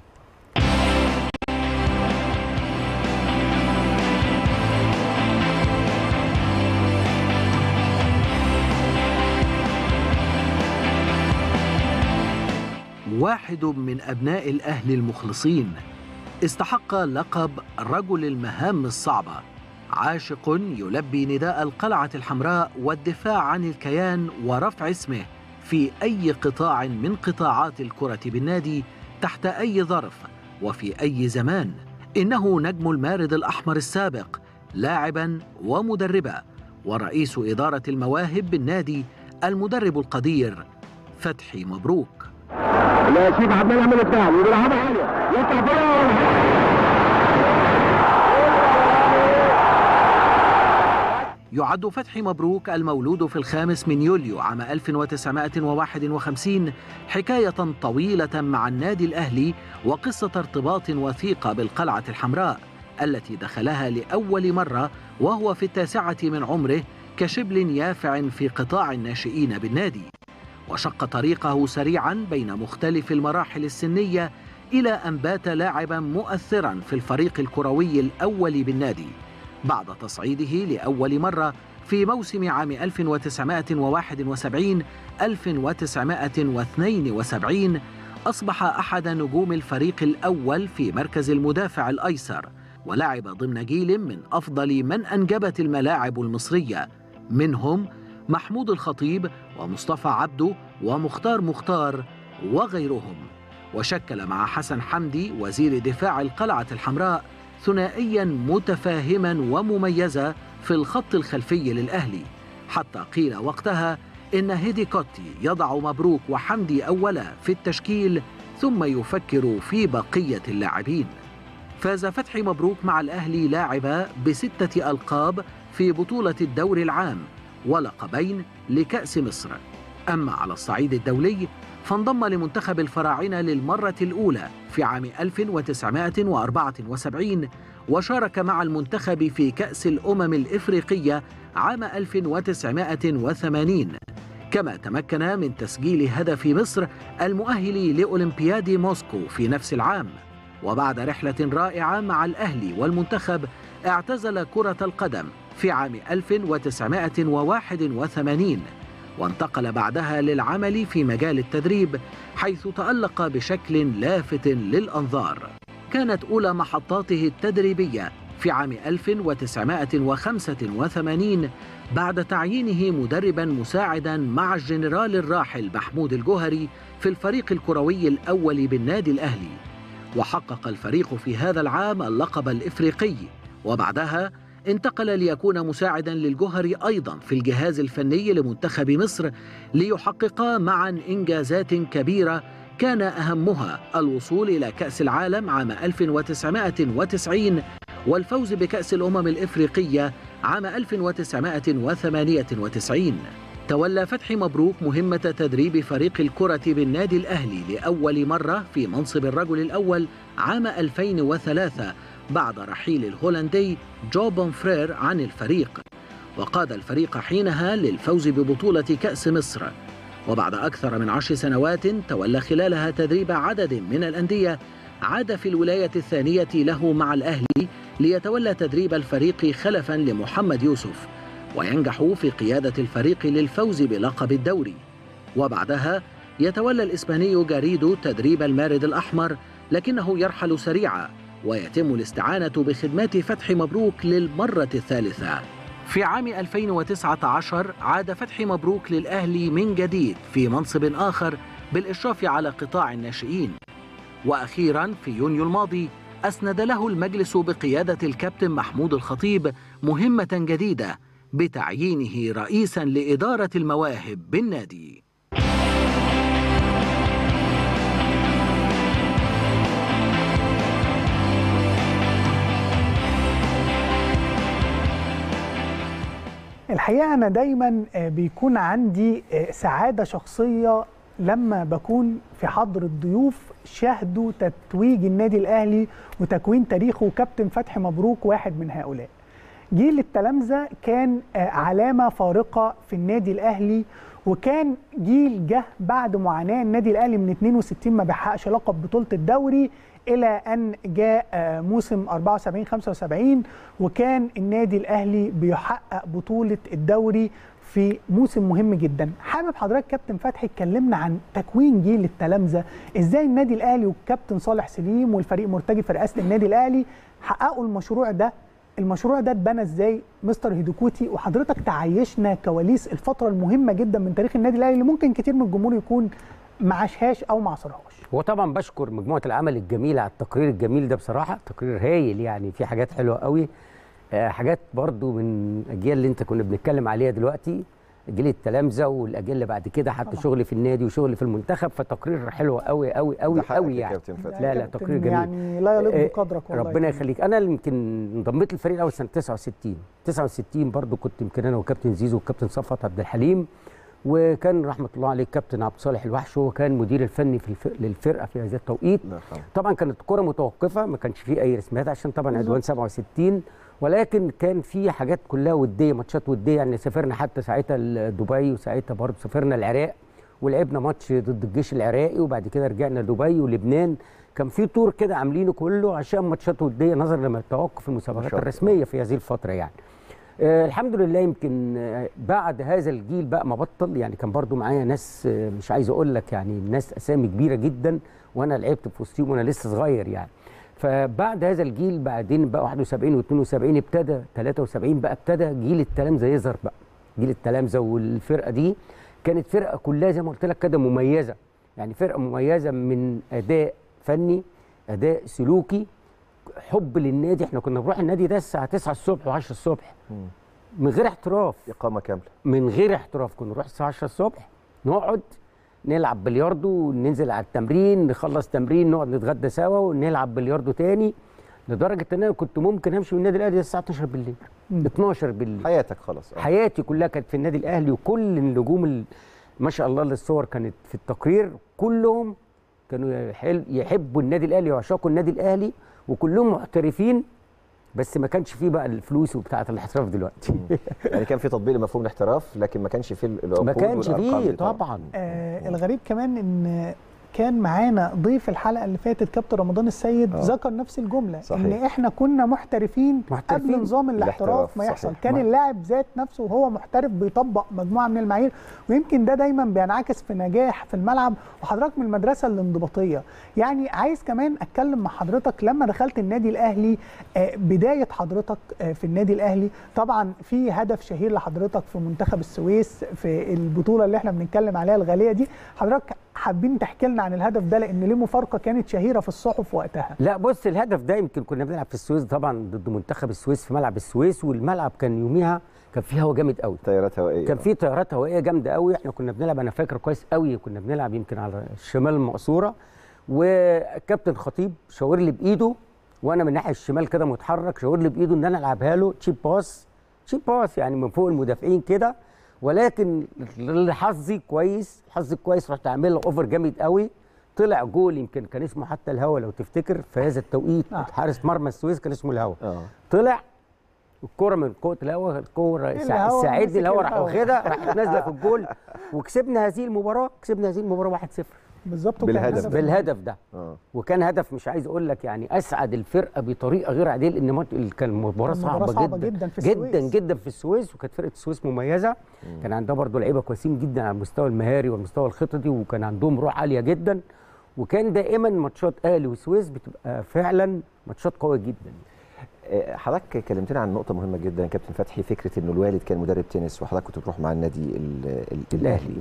واحد من أبناء الأهلي المخلصين استحق لقب رجل المهام الصعبة، عاشق يلبي نداء القلعة الحمراء والدفاع عن الكيان ورفع اسمه في أي قطاع من قطاعات الكرة بالنادي تحت أي ظرف وفي أي زمان. إنه نجم المارد الأحمر السابق، لاعبا ومدربا، ورئيس إدارة المواهب بالنادي المدرب القدير فتحي مبروك. لا شيف عبد المنعم الثاني وبيلعبها عاليه يطلع فيها. يعد فتحي مبروك المولود في 5 يوليو عام 1951 حكاية طويلة مع النادي الأهلي وقصة ارتباط وثيقة بالقلعة الحمراء التي دخلها لأول مرة وهو في 9 من عمره كشبل يافع في قطاع الناشئين بالنادي، وشق طريقه سريعا بين مختلف المراحل السنية إلى أن بات لاعبا مؤثرا في الفريق الكروي الأول بالنادي بعد تصعيده لأول مرة في موسم عام 1971-1972. أصبح أحد نجوم الفريق الأول في مركز المدافع الأيسر، ولعب ضمن جيل من أفضل من أنجبت الملاعب المصرية، منهم محمود الخطيب ومصطفى عبده ومختار وغيرهم. وشكل مع حسن حمدي وزير دفاع القلعة الحمراء ثنائيا متفاهما ومميزا في الخط الخلفي للأهلي، حتى قيل وقتها إن هيدي كوتي يضع مبروك وحمدي أولا في التشكيل ثم يفكر في بقية اللاعبين. فاز فتحي مبروك مع الأهلي لاعبا ب6 ألقاب في بطولة الدوري العام ولقبين لكأس مصر. أما على الصعيد الدولي فانضم لمنتخب الفراعنة للمرة الأولى في عام 1974 وشارك مع المنتخب في كأس الأمم الإفريقية عام 1980، كما تمكن من تسجيل هدف مصر المؤهل لأولمبياد موسكو في نفس العام. وبعد رحلة رائعة مع الأهلي والمنتخب اعتزل كرة القدم في عام 1981 وانتقل بعدها للعمل في مجال التدريب، حيث تألق بشكل لافت للأنظار. كانت أولى محطاته التدريبية في عام 1985 بعد تعيينه مدربا مساعدا مع الجنرال الراحل محمود الجوهري في الفريق الكروي الأول بالنادي الأهلي، وحقق الفريق في هذا العام اللقب الإفريقي، وبعدها انتقل ليكون مساعدا للجوهري أيضا في الجهاز الفني لمنتخب مصر، ليحققا معا إنجازات كبيرة كان أهمها الوصول إلى كأس العالم عام 1990 والفوز بكأس الأمم الإفريقية عام 1998. تولى فتحي مبروك مهمة تدريب فريق الكرة بالنادي الأهلي لأول مرة في منصب الرجل الأول عام 2003 بعد رحيل الهولندي جو بونفرير عن الفريق، وقاد الفريق حينها للفوز ببطولة كأس مصر. وبعد أكثر من 10 سنوات تولى خلالها تدريب عدد من الأندية عاد في الولاية الثانية له مع الأهلي ليتولى تدريب الفريق خلفا لمحمد يوسف، وينجح في قيادة الفريق للفوز بلقب الدوري. وبعدها يتولى الإسباني جاريدو تدريب المارد الأحمر، لكنه يرحل سريعا ويتم الاستعانة بخدمات فتحي مبروك للمرة الثالثة. في عام 2019 عاد فتحي مبروك للأهلي من جديد في منصب آخر بالإشراف على قطاع الناشئين. وأخيرا في يونيو الماضي أسند له المجلس بقيادة الكابتن محمود الخطيب مهمة جديدة بتعيينه رئيسا لإدارة المواهب بالنادي. الحقيقة أنا دايما بيكون عندي سعادة شخصية لما بكون في حضر الضيوف شاهدوا تتويج النادي الأهلي وتكوين تاريخه، وكابتن فتحي مبروك واحد من هؤلاء. جيل التلامذة كان علامة فارقة في النادي الأهلي، وكان جيل جه بعد معاناة النادي الأهلي من 62 ما بيحققش لقب بطولة الدوري إلى أن جاء موسم 74-75 وكان النادي الأهلي بيحقق بطولة الدوري في موسم مهم جدا. حابب حضرتك كابتن فتحي اتكلمنا عن تكوين جيل التلامذة، ازاي النادي الأهلي والكابتن صالح سليم والفريق مرتجي في رئاسة النادي الأهلي حققوا المشروع ده. المشروع ده اتبنى ازاي مستر هيدوكوتي، وحضرتك تعيشنا كواليس الفترة المهمة جدا من تاريخ النادي الأهلي اللي ممكن كتير من الجمهور يكون ما عاشهاش او ما عصرهاش. وطبعا بشكر مجموعه العمل الجميله على التقرير الجميل ده، بصراحه تقرير هايل، يعني في حاجات حلوه قوي، حاجات برضو من الاجيال اللي انت كنا بنتكلم عليها دلوقتي، جيل التلامذه والاجيال اللي بعد كده، حتى شغل في النادي وشغل في المنتخب، فتقرير حلو قوي قوي قوي قوي يعني. لا تقرير جميل يعني لا يليق بقدرك والله. ربنا يخليك. انا يمكن انضميت للفريق الاول سنه 69 برضو، كنت يمكن انا وكابتن زيزو وكابتن صفوت عبد الحليم، وكان رحمه الله عليه الكابتن عبد الصالح الوحش، هو كان مدير الفني للفرقه في هذا التوقيت. طبعا كانت الكره متوقفه، ما كانش فيه اي رسميات عشان طبعا عدوان 67، ولكن كان في حاجات كلها وديه، ماتشات وديه يعني. سافرنا حتى ساعتها دبي، وساعتها برضه سافرنا العراق ولعبنا ماتش ضد الجيش العراقي، وبعد كده رجعنا دبي ولبنان. كان في تور كده عاملينه كله عشان ماتشات وديه نظرا لما توقف المسابقات الرسميه في هذه الفتره يعني. الحمد لله. يمكن بعد هذا الجيل بقى ما بطل يعني، كان برضو معايا ناس مش عايز اقول لك يعني، ناس اسامي كبيره جدا وانا لعبت في وسطهم وانا لسه صغير يعني. فبعد هذا الجيل بعدين بقى 71 و72 ابتدى 73 بقى ابتدى جيل التلامذه يظهر بقى. جيل التلامذه والفرقه دي كانت فرقه كلها زي ما قلت لك كده مميزه، يعني فرقه مميزه من اداء فني، اداء سلوكي، حب للنادي. احنا كنا بنروح النادي ده الساعه 9 الصبح و10 الصبح من غير احتراف، اقامه كامله من غير احتراف. كنا نروح الساعه 10 الصبح نقعد نلعب بلياردو، ننزل على التمرين، نخلص تمرين نقعد نتغدى سوا ونلعب بلياردو تاني، لدرجه ان انا كنت ممكن امشي من النادي الاهلي الساعه 12 بالليل 12 بالليل. حياتك خلاص. حياتي كلها كانت في النادي الاهلي، وكل النجوم ما شاء الله اللي الصور كانت في التقرير كلهم كانوا يحبوا النادي الاهلي ويعشقوا النادي الاهلي، وكلهم محترفين، بس ما كانش فيه بقى الفلوس وبتاعه الاحتراف دلوقتي. يعني كان في تطبيق لمفهوم الاحتراف، لكن ما كانش فيه العقود، ما كانش فيه طبعا. الغريب كمان ان كان معانا ضيف الحلقه اللي فاتت كابتن رمضان السيد ذكر نفس الجمله، صحيح. ان احنا كنا محترفين قبل نظام الاحتراف ما يحصل. كان اللاعب ذات نفسه وهو محترف بيطبق مجموعه من المعايير، ويمكن ده دايما بينعكس في نجاح في الملعب. وحضرتك من المدرسه الانضباطيه. يعني عايز كمان اتكلم مع حضرتك لما دخلت النادي الاهلي، بدايه حضرتك في النادي الاهلي، طبعا في هدف شهير لحضرتك في منتخب السويس في البطوله اللي احنا بنتكلم عليها الغاليه دي. حضرتك حابين تحكي لنا عن الهدف ده، لان ليه مفارقه كانت شهيره في الصحف وقتها؟ لا بص، الهدف ده يمكن كنا بنلعب في السويس طبعا ضد منتخب السويس في ملعب السويس، والملعب كان يوميها كان فيه هوا جامد قوي، تيارات هوائيه، كان فيه تيارات هوائيه جامده قوي. احنا كنا بنلعب، انا فاكر كويس قوي، كنا بنلعب يمكن على الشمال المقصوره، والكابتن خطيب شاور لي بايده وانا من ناحيه الشمال كده متحرك، شاور لي بايده ان انا العبها له تشيب باس يعني من فوق المدافعين كده، ولكن حظي كويس رحت عامل له اوفر جامد قوي، طلع جول. يمكن كان اسمه حتى الهوا لو تفتكر في هذا التوقيت، حارس مرمى السويس كان اسمه الهوا. طلع الكوره من قوه الهوا، الكوره ساعدني الهوا راح واخدها، راحت نازله في الجول، وكسبنا هذه المباراه 1-0. بالظبط بالهدف ده. وكان هدف مش عايز اقول لك يعني اسعد الفرقه بطريقه غير عاديه، لان كان مباراه صعبه جدا في جدا جدا في السويس، وكانت فرقه السويس مميزه. كان عندها برضو لعيبه كويسين جدا على المستوى المهاري والمستوى الخططي، وكان عندهم روح عاليه جدا، وكان دائما ماتشات اهلي والسويس بتبقى فعلا ماتشات قويه جدا. حضرتك كلمتنا عن نقطة مهمة جدا كابتن فتحي، فكرة إنه الوالد كان مدرب تنس وحضرتك كنت بتروح مع النادي الأهلي،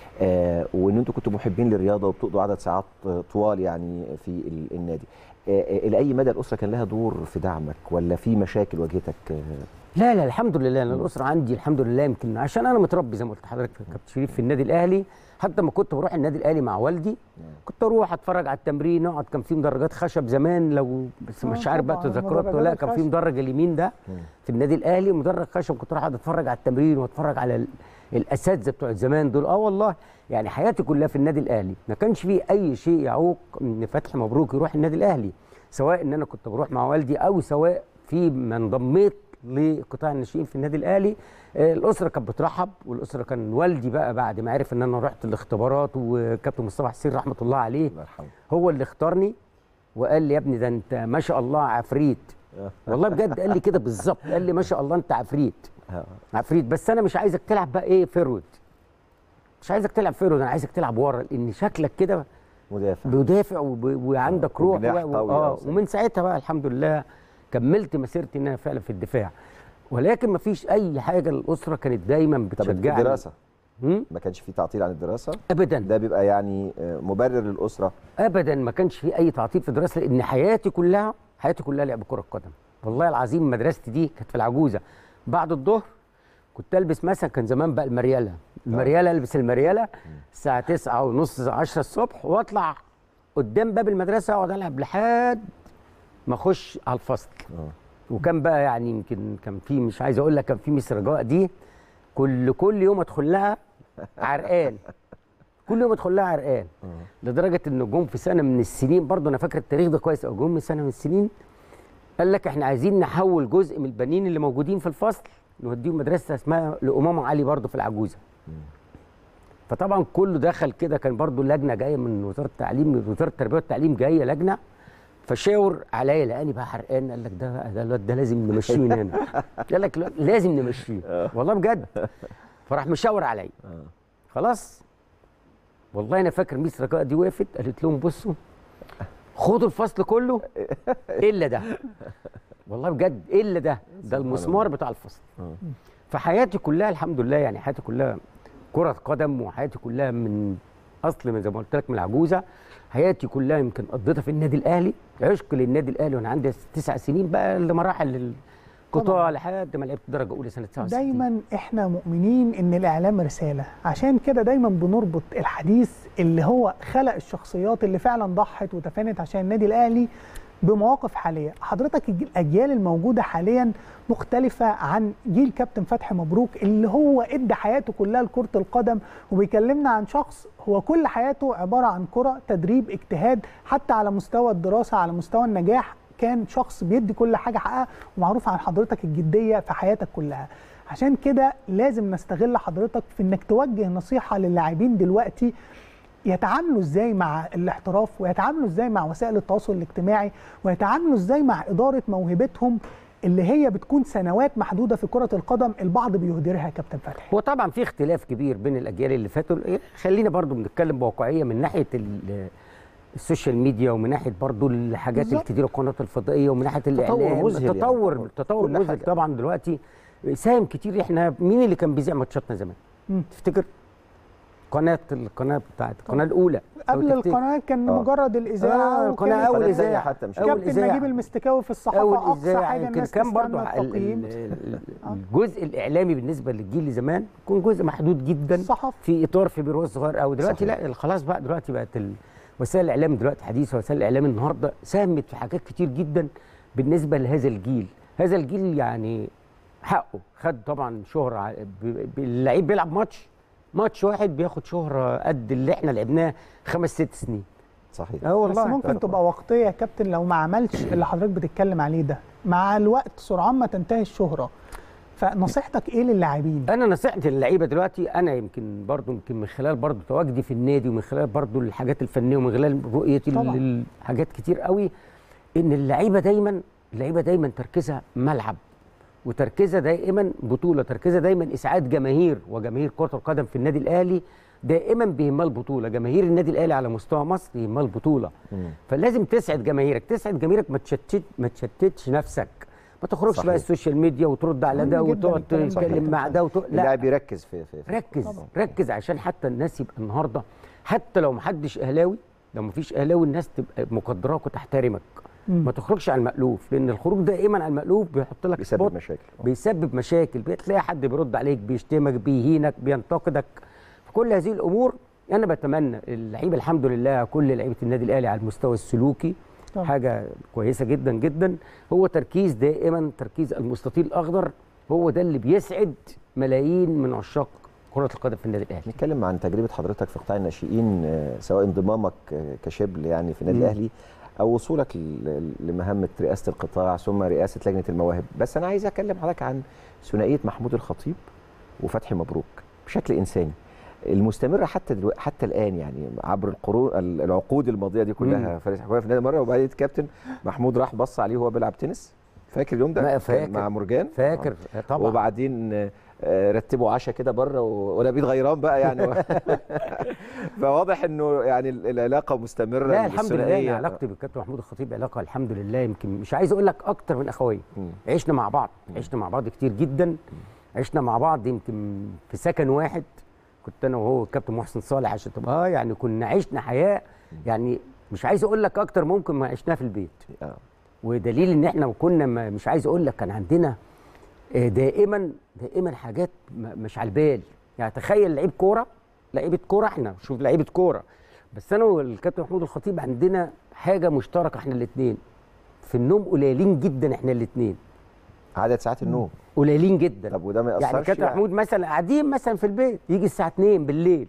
وإن أنتوا كنتوا محبين للرياضة وبتقضوا عدد ساعات طوال يعني في النادي. إلى أي مدى الأسرة كان لها دور في دعمك ولا في مشاكل واجهتك؟ لا الحمد لله، أنا الأسرة عندي الحمد لله، يمكن عشان أنا متربي زي ما قلت لحضرتك كابتن شريف في النادي الأهلي. حتى ما كنت بروح النادي الاهلي مع والدي كنت اروح اتفرج على التمرين، نقعد. كان في مدرجات خشب زمان، لو بس مش عارف بقى تذكرت ولا لا، كان في مدرج اليمين ده في النادي الاهلي مدرج خشب، كنت اروح اتفرج على التمرين واتفرج على الاساتذه بتوع زمان دول. والله يعني حياتي كلها في النادي الاهلي، ما كانش فيه اي شيء يعوق ان فتحي مبروك يروح النادي الاهلي، سواء ان انا كنت بروح مع والدي او سواء في ما انضميت لقطاع الناشئين في النادي الاهلي. الاسره كانت بترحب، والاسره كان والدي بقى بعد ما عرف ان انا رحت الاختبارات، وكابتن مصطفى حسين رحمه الله عليه هو اللي اختارني وقال لي يا ابني ده انت ما شاء الله عفريت. والله بجد قال لي كده بالظبط، قال لي ما شاء الله انت عفريت عفريت، بس انا مش عايزك تلعب بقى ايه فيرود، مش عايزك تلعب فيرود، انا عايزك تلعب ورا، لان شكلك كده مدافع وعندك روح ومن ساعتها بقى الحمد لله كملت مسيرتي ان انا فعلا في الدفاع. ولكن ما فيش اي حاجه، الاسره كانت دايما بتشجعني. طب الدراسه ما كانش في تعطيل عن الدراسه ابدا؟ ده بيبقى يعني مبرر للاسره؟ ابدا ما كانش في اي تعطيل في الدراسه، لان حياتي كلها لعب كره قدم. والله العظيم مدرستي دي كانت في العجوزه، بعد الظهر كنت البس مثلا، كان زمان بقى المرياله البس المرياله الساعه 9:30 10 الصبح، واطلع قدام باب المدرسه اقعد العب لحد ما اخش على الفصل. وكان بقى يعني يمكن كان في، مش عايز اقول لك، كان في مس رجاء دي كل يوم ادخل لها عرقان، كل يوم ادخل لها عرقان، لدرجه ان جم في سنه من السنين، برضه انا فاكر التاريخ ده كويس قوي، جم سنه من السنين قال لك احنا عايزين نحول جزء من البنين اللي موجودين في الفصل نوديهم مدرسه اسمها لامام علي برضه في العجوزه. فطبعا كله دخل كده، كان برضه لجنه جايه من وزاره التعليم، من وزاره التربيه والتعليم جايه لجنه، فشاور عليا لقاني بقى حرقان، قال لك ده لازم نمشيه من هنا. قال لك لازم نمشيه والله بجد. فراح مشاور عليا خلاص. والله انا فاكر ميس رجاء دي وقفت قالت لهم بصوا خدوا الفصل كله الا ده، والله بجد الا ده المسمار بتاع الفصل. فحياتي كلها الحمد لله، يعني حياتي كلها كرة قدم، وحياتي كلها من اصل من زي ما قلت لك من العجوزه، حياتي كلها يمكن قضيتها في النادي الاهلي، عشق للنادي الاهلي وانا عندي 9 سنين بقى لمراحل القطاع لحد ما لعبت درجه اولى سنه 69. دايما احنا مؤمنين ان الاعلام رساله، عشان كده دايما بنربط الحديث اللي هو خلق الشخصيات اللي فعلا ضحت وتفانت عشان النادي الاهلي بمواقف حاليه. حضرتك الاجيال الموجوده حاليا مختلفه عن جيل كابتن فتحي مبروك اللي هو ادى حياته كلها لكره القدم، وبيكلمنا عن شخص هو كل حياته عباره عن كره، تدريب، اجتهاد، حتى على مستوى الدراسه، على مستوى النجاح كان شخص بيدي كل حاجه حقها، ومعروف عن حضرتك الجديه في حياتك كلها. عشان كده لازم نستغل حضرتك في انك توجه نصيحه للاعبين دلوقتي يتعاملوا ازاي مع الاحتراف، ويتعاملوا ازاي مع وسائل التواصل الاجتماعي، ويتعاملوا ازاي مع اداره موهبتهم اللي هي بتكون سنوات محدوده في كره القدم البعض بيهدرها. كابتن فتحي، هو طبعا في اختلاف كبير بين الاجيال اللي فاتوا، خلينا برضو بنتكلم بواقعيه من ناحيه السوشيال ميديا، ومن ناحيه برضو الحاجات الكتيره، القنوات الفضائيه، ومن ناحيه الاعلام، التطور المذهل طبعا دلوقتي ساهم كتير. احنا مين اللي كان بيذيع ماتشاتنا زمان؟ تفتكر؟ القناه بتاعت القناه الاولى قبل القناه كان مجرد الاذاعه، القناه اول اذاعه حتى مش كابتن نجيب المستكاوي في الصحافه اقصى حاجه الناس كان برضو الجزء الاعلامي بالنسبه للجيل زمان يكون جزء محدود جدا في اطار في بيرو صغير قوي. دلوقتي لا خلاص بقى، دلوقتي بقت وسائل الاعلام دلوقتي حديثه، وسائل الاعلام النهارده ساهمت في حاجات كتير جدا بالنسبه لهذا الجيل. هذا الجيل يعني حقه خد طبعا شهره، اللعيب بيلعب ماتش واحد بياخد شهره قد اللي احنا لعبناه 5-6 سنين. صحيح. والله بس ممكن تبقى وقتيه يا كابتن لو ما عملش اللي حضرتك بتتكلم عليه ده، مع الوقت سرعان ما تنتهي الشهره. فنصيحتك ايه للاعبين؟ انا نصيحتي للعيبه دلوقتي، انا يمكن من خلال برضو تواجدي في النادي، ومن خلال برضو الحاجات الفنيه، ومن خلال رؤيتي للحاجات كتير قوي، ان اللعيبه دايما تركيزها ملعب، وتركيزها دائما بطوله، تركيزها دايما اسعاد جماهير كره القدم في النادي الاهلي. دائما بيهمها البطوله، جماهير النادي الاهلي على مستوى مصر يهمها البطوله. فلازم تسعد جماهيرك، ما تشتتش نفسك، ما تخرجش بقى السوشيال ميديا وترد على ده وتقعد تتكلم مع ده لا، اللاعب يركز في ركز عشان حتى الناس يبقى النهارده، حتى لو ما حدش اهلاوي، لو ما فيش اهلاوي، الناس تبقى مقدراك وتحترمك. ما تخرجش على المألوف، لان الخروج دائما على المألوف بيحط لك بيسبب مشاكل، بتلاقي حد بيرد عليك، بيشتمك، بيهينك، بينتقدك. في كل هذه الامور انا بتمنى اللعيبه، الحمد لله كل لعيبه النادي الاهلي على المستوى السلوكي حاجه كويسه جدا جدا. هو تركيز دائما، تركيز المستطيل الاخضر هو ده اللي بيسعد ملايين من عشاق كرة القدم في النادي الاهلي. نتكلم عن تجربه حضرتك في قطاع الناشئين، سواء انضمامك كشبل يعني في النادي الاهلي، او وصولك لمهمه رئاسه القطاع ثم رئاسه لجنه المواهب. بس انا عايز اكلم حضرتك عن ثنائيه محمود الخطيب وفتحي مبروك بشكل انساني المستمره حتى الان، يعني عبر العقود الماضيه دي كلها. فارس حكومه في النادي مره، وبعدين كابتن محمود راح بص عليه وهو بيلعب تنس، فاكر اليوم ده؟ فاكر مع مرجان، فاكر طبعا. وبعدين رتبوا عشاء كده بره وانا بيت غيران بقى يعني. فواضح انه يعني العلاقه مستمره. لا الحمد لله، يعني علاقتي بالكابتن محمود الخطيب علاقه الحمد لله، يمكن مش عايز اقول لك اكتر من اخويه. عشنا مع بعض كتير جدا، عشنا مع بعض يمكن في سكن واحد، كنت انا وهو الكابتن محسن صالح، عشان تبقى يعني كنا عشنا حياه، يعني مش عايز اقول لك اكتر ممكن ما عشناها في البيت. ودليل ان احنا كنا مش عايز اقول لك كان عندنا دائما حاجات مش على البال. يعني تخيل لعيبه كوره، احنا شوف لعيبه كوره، بس انا والكابتن محمود الخطيب عندنا حاجه مشتركه احنا الاثنين، في النوم قليلين جدا احنا الاثنين، عدد ساعات النوم قليلين جدا. طب وده ما يأثرش؟ يعني كابتن محمود مثلا قاعدين مثلا في البيت، يجي الساعه 2 بالليل،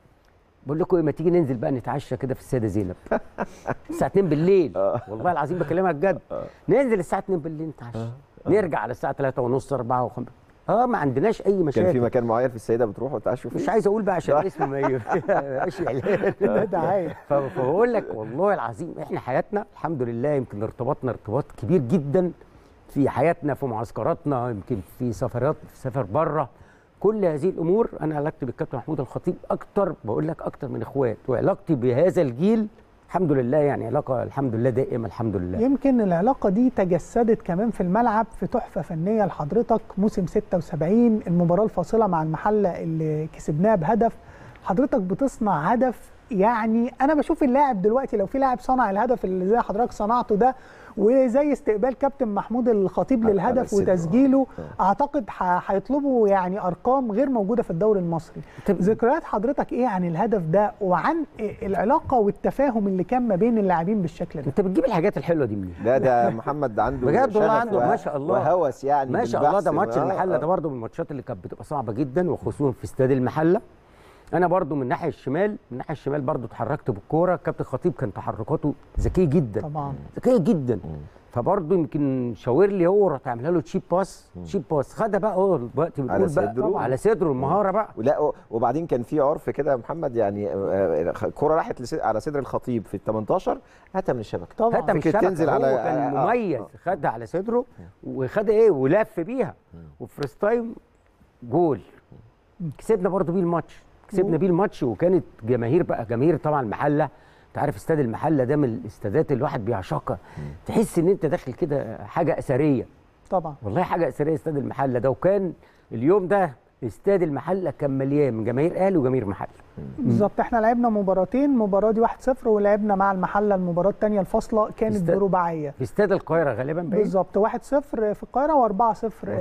بقول لكم ايه، ما تيجي ننزل بقى نتعشى كده في السيده زينب الساعه 2 بالليل. والله العظيم بكلمك جد. ننزل الساعه 2 بالليل نتعشى، نرجع على الساعه 3 ونص 4 و5. ما عندناش اي مشاكل. كان في مكان معين في السيده بتروحوا وتعشوا فيه؟ مش عايز اقول بقى عشان اسم ما يبقاش اعلان. ده عايز. فبقول لك والله العظيم احنا حياتنا الحمد لله، يمكن ارتباطنا ارتباط كبير جدا في حياتنا، في معسكراتنا، يمكن في سفرات، في سفر بره، كل هذه الامور. انا علاقتي بالكابتن محمود الخطيب اكتر، بقول لك اكتر من اخوات، وعلاقتي بهذا الجيل الحمد لله يعني علاقه الحمد لله دائمه الحمد لله. يمكن العلاقه دي تجسدت كمان في الملعب في تحفه فنيه لحضرتك موسم 76، المباراه الفاصله مع المحله اللي كسبناها بهدف. حضرتك بتصنع هدف، يعني انا بشوف اللاعب دلوقتي لو في لاعب صنع الهدف اللي زي حضرتك صنعته ده، وزي استقبال كابتن محمود الخطيب للهدف وتسجيله، اعتقد هيطلبوا يعني ارقام غير موجوده في الدوري المصري. ذكريات حضرتك ايه عن الهدف ده وعن العلاقه والتفاهم اللي كان ما بين اللاعبين بالشكل ده؟ انت بتجيب الحاجات الحلوه دي منين؟ لا ده محمد عنده بجد والله عنده ما شاء الله وهوس يعني ما شاء الله. ده ماتش المحله ده برده من الماتشات اللي كانت بتبقى صعبه جدا، وخصوصا في استاد المحله. انا برضو من الناحيه الشمال برضو اتحركت بالكوره. كابتن خطيب كان تحركاته ذكيه جدا طبعا، ذكيه جدا. فبرضو يمكن شاور لي هو، رحت عاملها له تشيب باس خدها بقى هو دلوقتي بتقول بقى على صدره المهاره بقى. لا وبعدين كان في عرف كده يا محمد، يعني كوره راحت على صدر الخطيب في ال 18، هاتها من الشبكه طبعا، هاتها من الشبكه. تنزل على كان مميز، خدها على صدره وخدها ايه ولف بيها، وفريست تايم جول. كسبنا برضو بيه الماتش. وكانت جماهير طبعا المحله، انت عارف استاد المحله ده من الاستادات اللي الواحد بيعشقها، تحس ان انت داخل كده حاجه اثريه طبعا، والله حاجه اثريه استاد المحله ده. وكان اليوم ده استاد المحله كان مليان من جماهير اهلي وجماهير محله. بالظبط. احنا لعبنا مباراتين، المباراه دي 1-0، ولعبنا مع المحله المباراه الثانيه الفاصله كانت برباعيه في استاد القاهره غالبا بالظبط، 1-0 في القاهره و4-0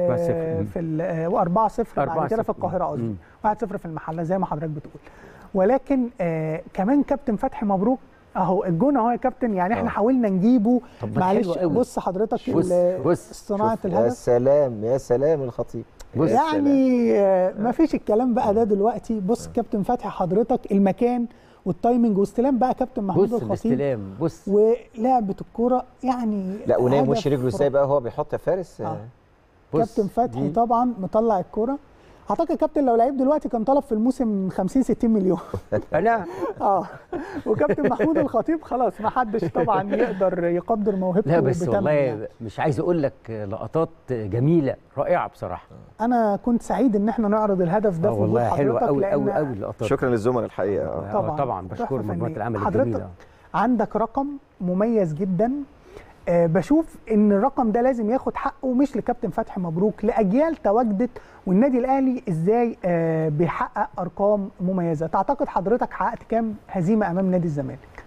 في 4-0 بعد كده في القاهره قصدي، 1-0 في المحله زي ما حضرتك بتقول. ولكن كمان كابتن فتحي مبروك اهو الجون اهو يا كابتن، يعني احنا حاولنا نجيبه. معلش بص حضرتك صناعه الهدف. يا سلام الخطيب يعني ما فيش الكلام بقى ده دلوقتي. بص كابتن فتحي حضرتك المكان والتايمنج واستلام بقى كابتن محمود الخطيب، ولعبه الكوره يعني. لا ونايم وش رجله ازاي بقى هو بيحط يا فارس كابتن فتحي طبعا مطلع الكوره. اعتقد كابتن لو لعيب دلوقتي كان طلب في الموسم 50-60 مليون. انا وكابتن محمود الخطيب خلاص ما حدش طبعا يقدر يقدر موهبته. لا بس والله يعني مش عايز اقول لك لقطات جميله رائعه بصراحه. انا كنت سعيد ان احنا نعرض الهدف ده في وجود والله حلوه حضرتك، قوي قوي اللقطات. شكرا للزملاء الحقيقه. طبعا بشكر مجموعه العمل حضرتك الجميله. عندك رقم مميز جدا. بشوف ان الرقم ده لازم ياخد حقه، مش لكابتن فتحي مبروك، لاجيال تواجدت. والنادي الاهلي ازاي بيحقق ارقام مميزه. تعتقد حضرتك حققت كام هزيمه امام نادي الزمالك؟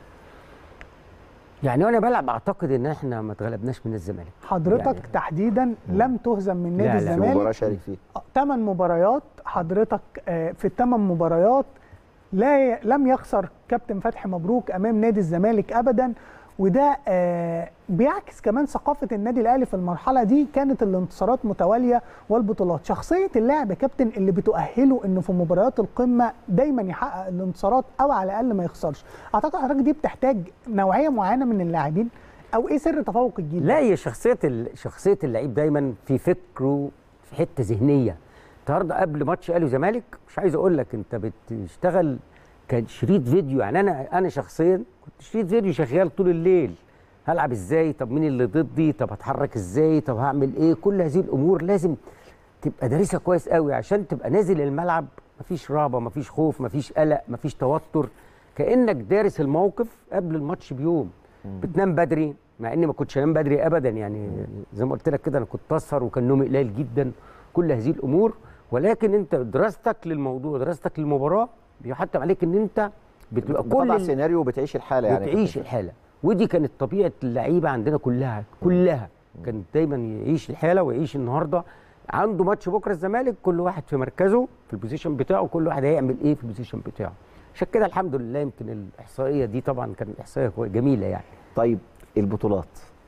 يعني وانا بلعب اعتقد ان احنا ما اتغلبناش من الزمالك. حضرتك يعني تحديدا لم تهزم من نادي الزمالك. في مباراه شارك فيها 8 مباريات حضرتك. في ال8 مباريات لم يخسر كابتن فتحي مبروك امام نادي الزمالك ابدا. وده بيعكس كمان ثقافه النادي الاهلي في المرحله دي. كانت الانتصارات متواليه والبطولات. شخصيه اللاعب يا كابتن اللي بتؤهله انه في مباريات القمه دايما يحقق الانتصارات او على الاقل ما يخسرش. اعتقد حضرتك دي بتحتاج نوعيه معينه من اللاعبين، او ايه سر تفوق الجيل؟ لا، هي شخصيه اللعيب دايما في فكره في حته ذهنيه. النهارده قبل ماتش اهلي وزمالك مش عايز اقول لك انت بتشتغل كان شريط فيديو. يعني انا شخصيا كنت شريط فيديو شغال طول الليل. هلعب ازاي؟ طب مين اللي ضدي؟ طب هتحرك ازاي؟ طب هعمل ايه؟ كل هذه الامور لازم تبقى دارسها كويس قوي عشان تبقى نازل الملعب مفيش رهبه، مفيش خوف، مفيش قلق، مفيش توتر، كانك دارس الموقف قبل الماتش بيوم. بتنام بدري، مع اني ما كنتش انام بدري ابدا. يعني زي ما قلت لك كده انا كنت اسهر وكان نومي قليل جدا. كل هذه الامور، ولكن انت دراستك للموضوع، دراستك للمباراه بيحتم عليك ان انت بتبقى كل السيناريو وبتعيش الحاله. يعني بتعيش الحاله. ودي كانت طبيعه اللعيبه عندنا كلها كان دايما يعيش الحاله ويعيش النهارده عنده ماتش بكره الزمالك، كل واحد في مركزه في البوزيشن بتاعه، كل واحد هيعمل ايه في البوزيشن بتاعه. عشان كده الحمد لله يمكن الاحصائيه دي طبعا كانت احصائيه جميله يعني. طيب البطولات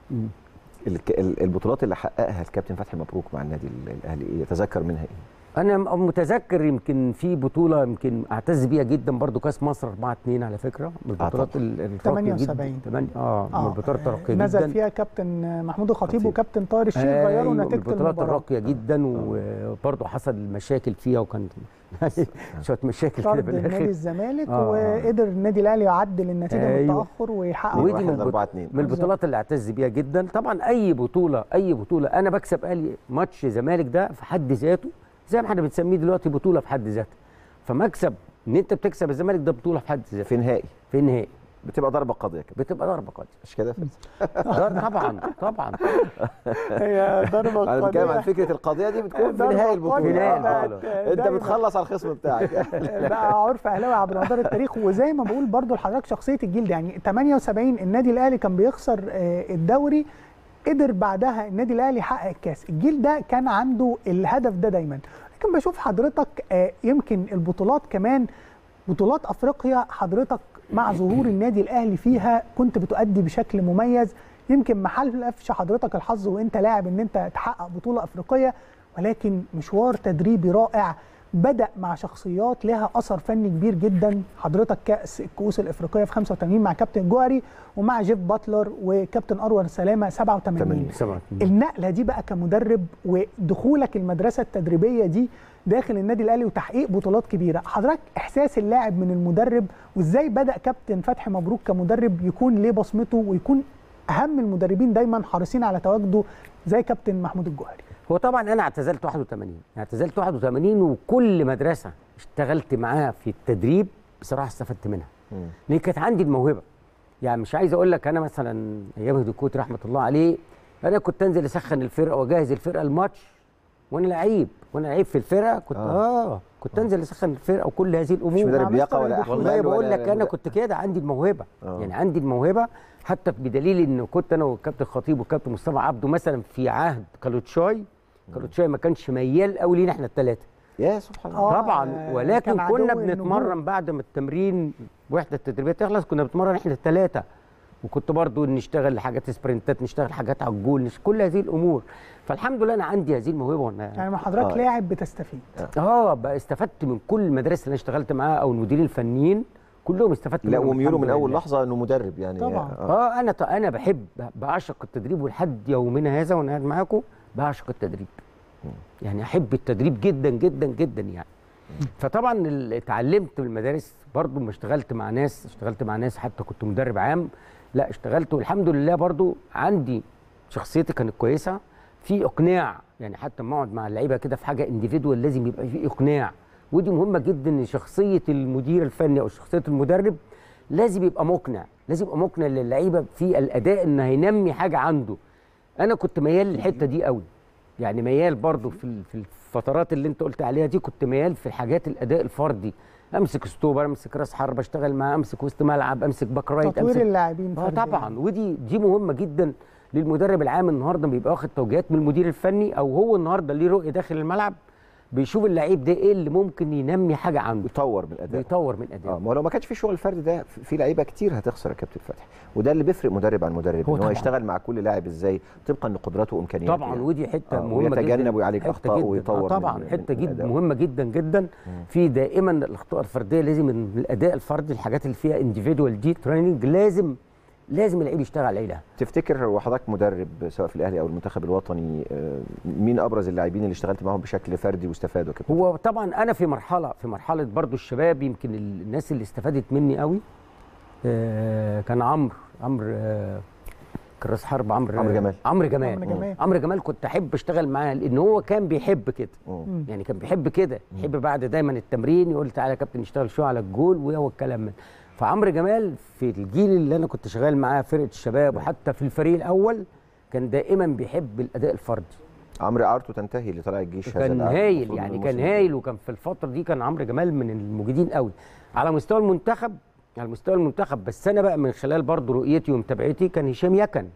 البطولات اللي حققها الكابتن فتحي مبروك مع النادي الاهلي يتذكر منها ايه؟ انا متذكر يمكن في بطوله يمكن اعتز بيها جدا برضو، كاس مصر 4-2 على فكره، من البطولات الراقيه 78 جدا. من البطولات الراقيه جدا نزل فيها كابتن محمود الخطيب وكابتن طاهر الشيخ غيروا نتيجه البطولات الراقيه جدا. وبرضو حصل مشاكل فيها وكان شويه مشاكل كده في الاخر نادي الزمالك وقدر النادي الاهلي يعدل النتيجه بالتاخر ويحقق. ودي من البطولات اللي اعتز بيها جدا. طبعا اي بطوله انا بكسب اهلي ماتش زمالك ده في حد ذاته زي ما احنا بنسميه دلوقتي بطوله في حد ذاتها. فمكسب ان انت بتكسب الزمالك ده بطوله في حد ذاتها. في نهائي بتبقى ضربه قاضيه كده. بتبقى ضربه قاضيه مش كده؟ طبعا هي ضربه قاضيه. انا بتكلم عن فكره القضيه دي بتكون في نهائي البطوله. انت بتخلص على الخصم بتاعك. بقى عرف اهلاوي عبر مدار التاريخ. وزي ما بقول برضو لحضرتك شخصيه الجيل ده. يعني 78 النادي الاهلي كان بيخسر الدوري، قدر بعدها النادي الاهلي يحقق الكاس. الجيل ده كان عنده الهدف ده دايما. لكن بشوف حضرتك يمكن البطولات كمان بطولات افريقيا حضرتك مع ظهور النادي الاهلي فيها كنت بتؤدي بشكل مميز. يمكن ما حلفش حضرتك الحظ وانت لاعب ان انت تحقق بطوله افريقيه، ولكن مشوار تدريبي رائع بدأ مع شخصيات لها أثر فني كبير جدا. حضرتك كأس الكؤوس الإفريقية في 85 مع كابتن جوهري ومع جيف باتلر وكابتن أنور سلامة 87. النقلة دي بقى كمدرب ودخولك المدرسة التدريبية دي داخل النادي الأهلي وتحقيق بطولات كبيرة. حضرتك إحساس اللاعب من المدرب وإزاي بدأ كابتن فتحي مبروك كمدرب يكون ليه بصمته ويكون أهم المدربين دايما حريصين على تواجده زي كابتن محمود الجوهري؟ هو طبعا انا اعتزلت 81 وكل مدرسه اشتغلت معاها في التدريب بصراحه استفدت منها. ليه؟ كانت عندي الموهبه. يعني مش عايز اقول لك انا مثلا ايام هدوكوت رحمه الله عليه انا كنت انزل اسخن الفرقه واجهز الفرقه الماتش وانا لعيب في الفرقه كنت انزل اسخن الفرقه وكل هذه الامور. مش مدرب لياقه ولا احمال. والله بقول لك انا كنت كده عندي الموهبه. يعني عندي الموهبه حتى بدليل ان كنت انا والكابتن خطيب والكابتن مصطفى عبده مثلا في عهد كالوتشاي ما كانش ميال قوي لينا احنا الثلاثه. يا سبحان الله. طبعا ولكن كنا بنتمرن بعد ما التمرين وحده التدريبيه تخلص كنا بنتمرن احنا الثلاثه. وكنت برضو نشتغل حاجات سبرنتات، نشتغل حاجات على الجول، كل هذه الامور. فالحمد لله انا عندي هذه الموهبه. يعني ما حضرتك لاعب بتستفيد. بقى استفدت من كل المدارس اللي انا اشتغلت معاها او المديرين الفنيين كلهم استفدت منهم. لا وميوله من اول لحظه انه مدرب يعني. طبعا. انا بعشق التدريب ولحد يومنا هذا وانا قاعد معاكم بعشق التدريب. يعني احب التدريب جدا جدا جدا يعني. فطبعا اتعلمت في المدارس برضو، ما اشتغلت مع ناس حتى كنت مدرب عام، لا اشتغلت والحمد لله برضو عندي شخصيتي كانت كويسه، في اقناع يعني. حتى لما اقعد مع اللعيبه كده في حاجه انديفيدوال لازم يبقى في اقناع، ودي مهمه جدا. ان شخصيه المدير الفني او شخصيه المدرب لازم يبقى مقنع، لازم يبقى مقنع للعيبه في الاداء ان هينمي حاجه عنده. انا كنت ميال للحته دي قوي يعني، ميال برضو في الفترات اللي انت قلت عليها دي، كنت ميال في الحاجات الاداء الفردي، امسك ستوبر، امسك راس حربه، اشتغل معاه، امسك وسط ملعب، امسك باك رايت، تطوير اللاعبين طبعا. ودي مهمه جدا للمدرب العام. النهارده بيبقى واخد توجيهات من المدير الفني، او هو النهارده ليه رؤيه داخل الملعب، بيشوف اللعيب ده ايه اللي ممكن ينمي حاجه عنده، يطور من اداء. ما لو ما كانش في شغل الفردي ده، في لعيبه كتير هتخسر يا كابتن فتحي، وده اللي بيفرق مدرب عن مدرب، ان هو يشتغل مع كل لاعب ازاي طبقا لقدراته وامكانياته طبعا يعني. ودي حته مهمه جدا، ويتجنب ويعالج اخطاء ويطور طبعا حته جدا مهمه جدا جدا. في دائما الاخطاء الفرديه لازم من الاداء الفردي، الحاجات اللي فيها انديفيدوال دي تريننج لازم اللعيب يشتغل عليها. تفتكر وحضرتك مدرب سواء في الاهلي او المنتخب الوطني، مين ابرز اللاعبين اللي اشتغلت معاهم بشكل فردي واستفادوا كده؟ هو طبعا انا في مرحله برضو الشباب، يمكن الناس اللي استفادت مني قوي كان عمرو كان راس حرب عمرو جمال كنت احب اشتغل معاه، لان هو كان بيحب كده يعني، كان بيحب كده، يحب بعد دايما التمرين يقول تعالى يا كابتن نشتغل شويه على الجول وهو الكلام من. فعمرو جمال في الجيل اللي انا كنت شغال معاه فرقه الشباب وحتى في الفريق الاول كان دائما بيحب الاداء الفردي. عمرو اعارته تنتهي اللي طلع الجيش، كان هايل يعني، كان هايل. وكان في الفتره دي كان عمرو جمال من المجيدين قوي على مستوى المنتخب. بس انا بقى من خلال برضو رؤيتي ومتابعتي كان هشام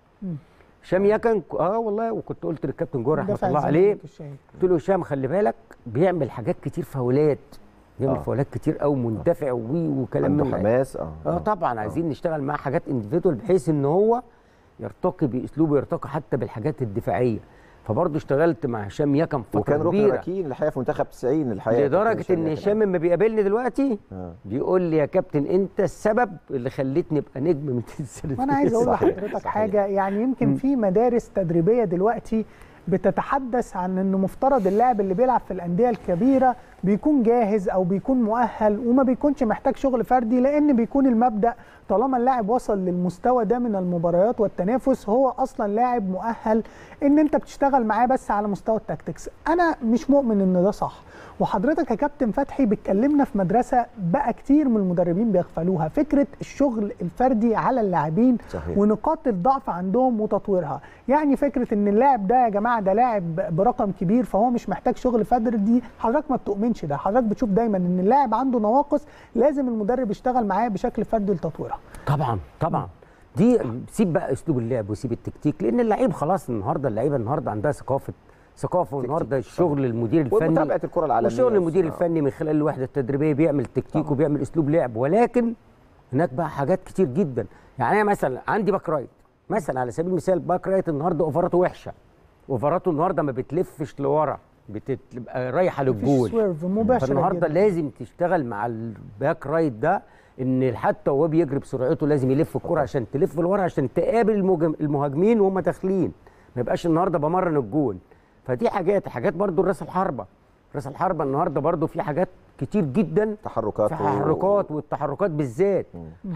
يكن والله. وكنت قلت للكابتن جوهر رحمه الله عليه، قلت له هشام خلي بالك بيعمل حاجات كتير فاولات، بيعمل فاولات كتير قوي، مندفع وكلام من عنده حماس. طبعا عايزين نشتغل معاه حاجات انديفيدوال بحيث ان هو يرتقي باسلوبه، يرتقي حتى بالحاجات الدفاعيه. فبرضه اشتغلت مع هشام يكن فتره كبيره، وكان ركن ركين الحقيقه في منتخب 90 الحقيقه، لدرجه ان هشام لما بيقابلني دلوقتي بيقول لي يا كابتن انت السبب اللي خليتني ابقى نجم من السنه. وانا عايز اقول لحضرتك حاجه يعني، يمكن في مدارس تدريبيه دلوقتي بتتحدث عن انه مفترض اللاعب اللي بيلعب في الانديه الكبيره بيكون جاهز او بيكون مؤهل وما بيكونش محتاج شغل فردي، لان بيكون المبدأ طالما اللاعب وصل للمستوى ده من المباريات والتنافس هو اصلا لاعب مؤهل ان انت بتشتغل معاه بس على مستوى التكتكس. انا مش مؤمن ان ده صح، وحضرتك يا كابتن فتحي بتكلمنا في مدرسه بقى كتير من المدربين بيغفلوها، فكره الشغل الفردي على اللاعبين ونقاط الضعف عندهم وتطويرها. يعني فكره ان اللاعب ده يا جماعه ده لاعب برقم كبير فهو مش محتاج شغل فردي، دي حضرتك ما بتؤمنش ده، حضرتك بتشوف دايما ان اللاعب عنده نواقص لازم المدرب يشتغل معاه بشكل فردي لتطويرها. طبعا دي سيب بقى اسلوب اللعب وسيب التكتيك، لان اللعيب خلاص النهارده اللعيبه النهارده عندها ثقافه النهارده الشغل المدير الفني ومتابعه الكره العالميه وشغل المدير الفني من خلال الوحده التدريبيه بيعمل تكتيك وبيعمل اسلوب لعب. ولكن هناك بقى حاجات كتير جدا. يعني انا مثلا عندي باك رايت مثلا على سبيل المثال، باك رايت النهارده اوفراته وحشه، اوفراته النهارده ما بتلفش لورا، بتبقى رايحه للجول. فالنهارده لازم تشتغل مع الباك رايت ده ان حتى وهو بيجري بسرعته لازم يلف الكره عشان تلف لورا عشان تقابل المهاجمين وهم داخلين، ما يبقاش النهارده بمرن الجول. فدي حاجات برضو راس الحربه النهارده برضو في حاجات كتير جدا، تحركات والتحركات بالذات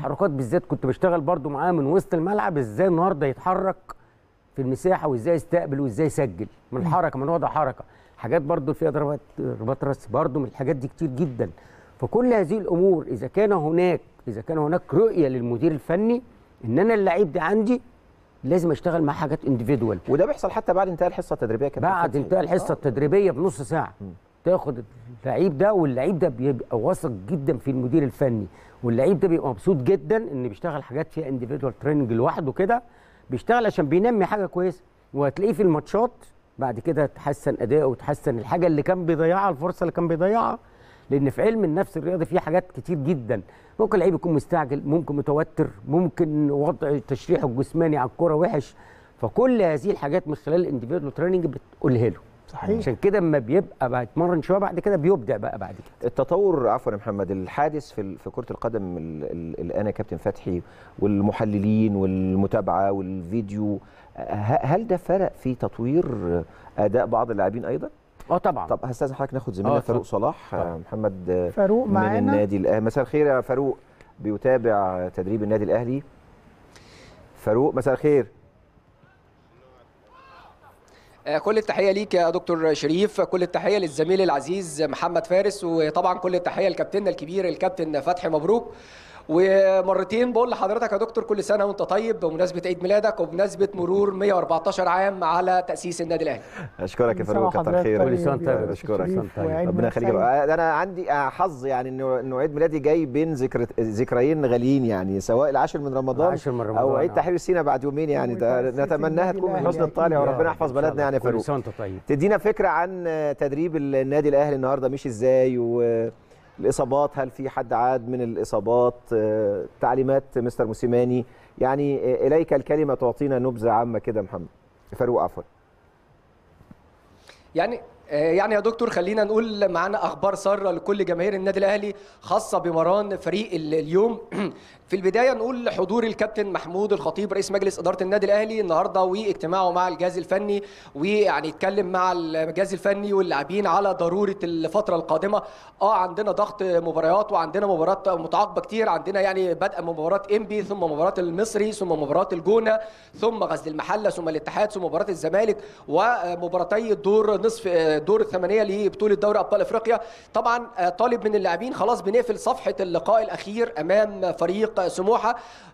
كنت بشتغل برضو معاه من وسط الملعب ازاي النهارده يتحرك في المساحه وازاي يستقبل وازاي يسجل من الحركه، من وضع حركه. حاجات برضو فيها ضربات راس برضو من الحاجات دي كتير جدا. فكل هذه الامور اذا كان هناك رؤيه للمدير الفني ان انا اللعيب ده عندي لازم اشتغل معاه حاجات انديفيدوال، وده بيحصل حتى بعد انتهاء الحصه التدريبيه كمان. بعد انتهاء الحصه التدريبيه بنص ساعه تاخد اللعيب ده، واللعيب ده بيبقى واثق جدا في المدير الفني، واللعيب ده بيبقى مبسوط جدا ان بيشتغل حاجات فيها انديفيدوال تريننج لوحده كده، بيشتغل عشان بينمي حاجه كويسه. وهتلاقيه في الماتشات بعد كده تحسن اداؤه وتحسن الحاجه اللي كان بيضيعها، الفرصه اللي كان بيضيعها. لان في علم النفس الرياضي فيه حاجات كتير جدا، ممكن اللعيب يكون مستعجل، ممكن متوتر، ممكن وضع تشريحه الجسماني على الكوره وحش. فكل هذه الحاجات من خلال الانديفيدوال تريننج بتقولها له. صحيح. عشان كده اما بيبقى بيتمرن شويه بعد كده بيبدع بقى بعد كده. التطور عفوا يا محمد الحادث في كره القدم الان يا كابتن فتحي، والمحللين والمتابعه والفيديو، هل ده فرق في تطوير اداء بعض اللاعبين ايضا؟ طبعا. طب هستاذن حضرتك ناخد زميلنا فاروق صلاح. محمد فاروق من معانا. النادي الاهلي. مساء الخير يا فاروق، بيتابع تدريب النادي الاهلي. فاروق مساء الخير. كل التحية ليك يا دكتور شريف، كل التحية للزميل العزيز محمد فارس، وطبعا كل التحية لكابتننا الكبير الكابتن فتحي مبروك. ومرتين بقول لحضرتك يا دكتور كل سنة وانت طيب بمناسبة عيد ميلادك وبمناسبة مرور 114 عام على تأسيس النادي الأهلي. اشكرك يا فاروق، كتر خيرك. كل سنه طيب. اشكرك، ربنا يخليك. انا عندي حظ يعني انه عيد ميلادي جاي بين ذكريين غاليين، يعني سواء العاشر من رمضان او عيد تحرير سيناء بعد يومين، يعني نتمناها تكون من حسن الطالع وربنا يحفظ بلدنا. يعني يا فاروق، كل سنه وانت طيب. تدينا فكره عن تدريب النادي الاهلي النهارده مشي ازاي، والإصابات، هل في حد عاد من الإصابات، تعليمات مستر موسيماني، يعني إليك الكلمة تعطينا نبذة عامة كده محمد. فاروق عفوا. يعني يا دكتور خلينا نقول معانا اخبار ساره لكل جماهير النادي الاهلي خاصه بمران فريق اليوم. في البدايه نقول حضور الكابتن محمود الخطيب رئيس مجلس اداره النادي الاهلي النهارده واجتماعه مع الجهاز الفني، ويعني يتكلم مع الجهاز الفني واللاعبين على ضروره الفتره القادمه. عندنا ضغط مباريات وعندنا مباريات متعاقبه كتير، عندنا يعني بدءا من مباراه انبي ثم مباراه المصري ثم مباراه الجونه ثم غزل المحله ثم الاتحاد ثم مباراه الزمالك ومباراتي الدور نصف دور الثمانيه لبطوله دوري ابطال افريقيا. طبعا طالب من اللاعبين خلاص بنقفل صفحه اللقاء الاخير امام فريق سموحه.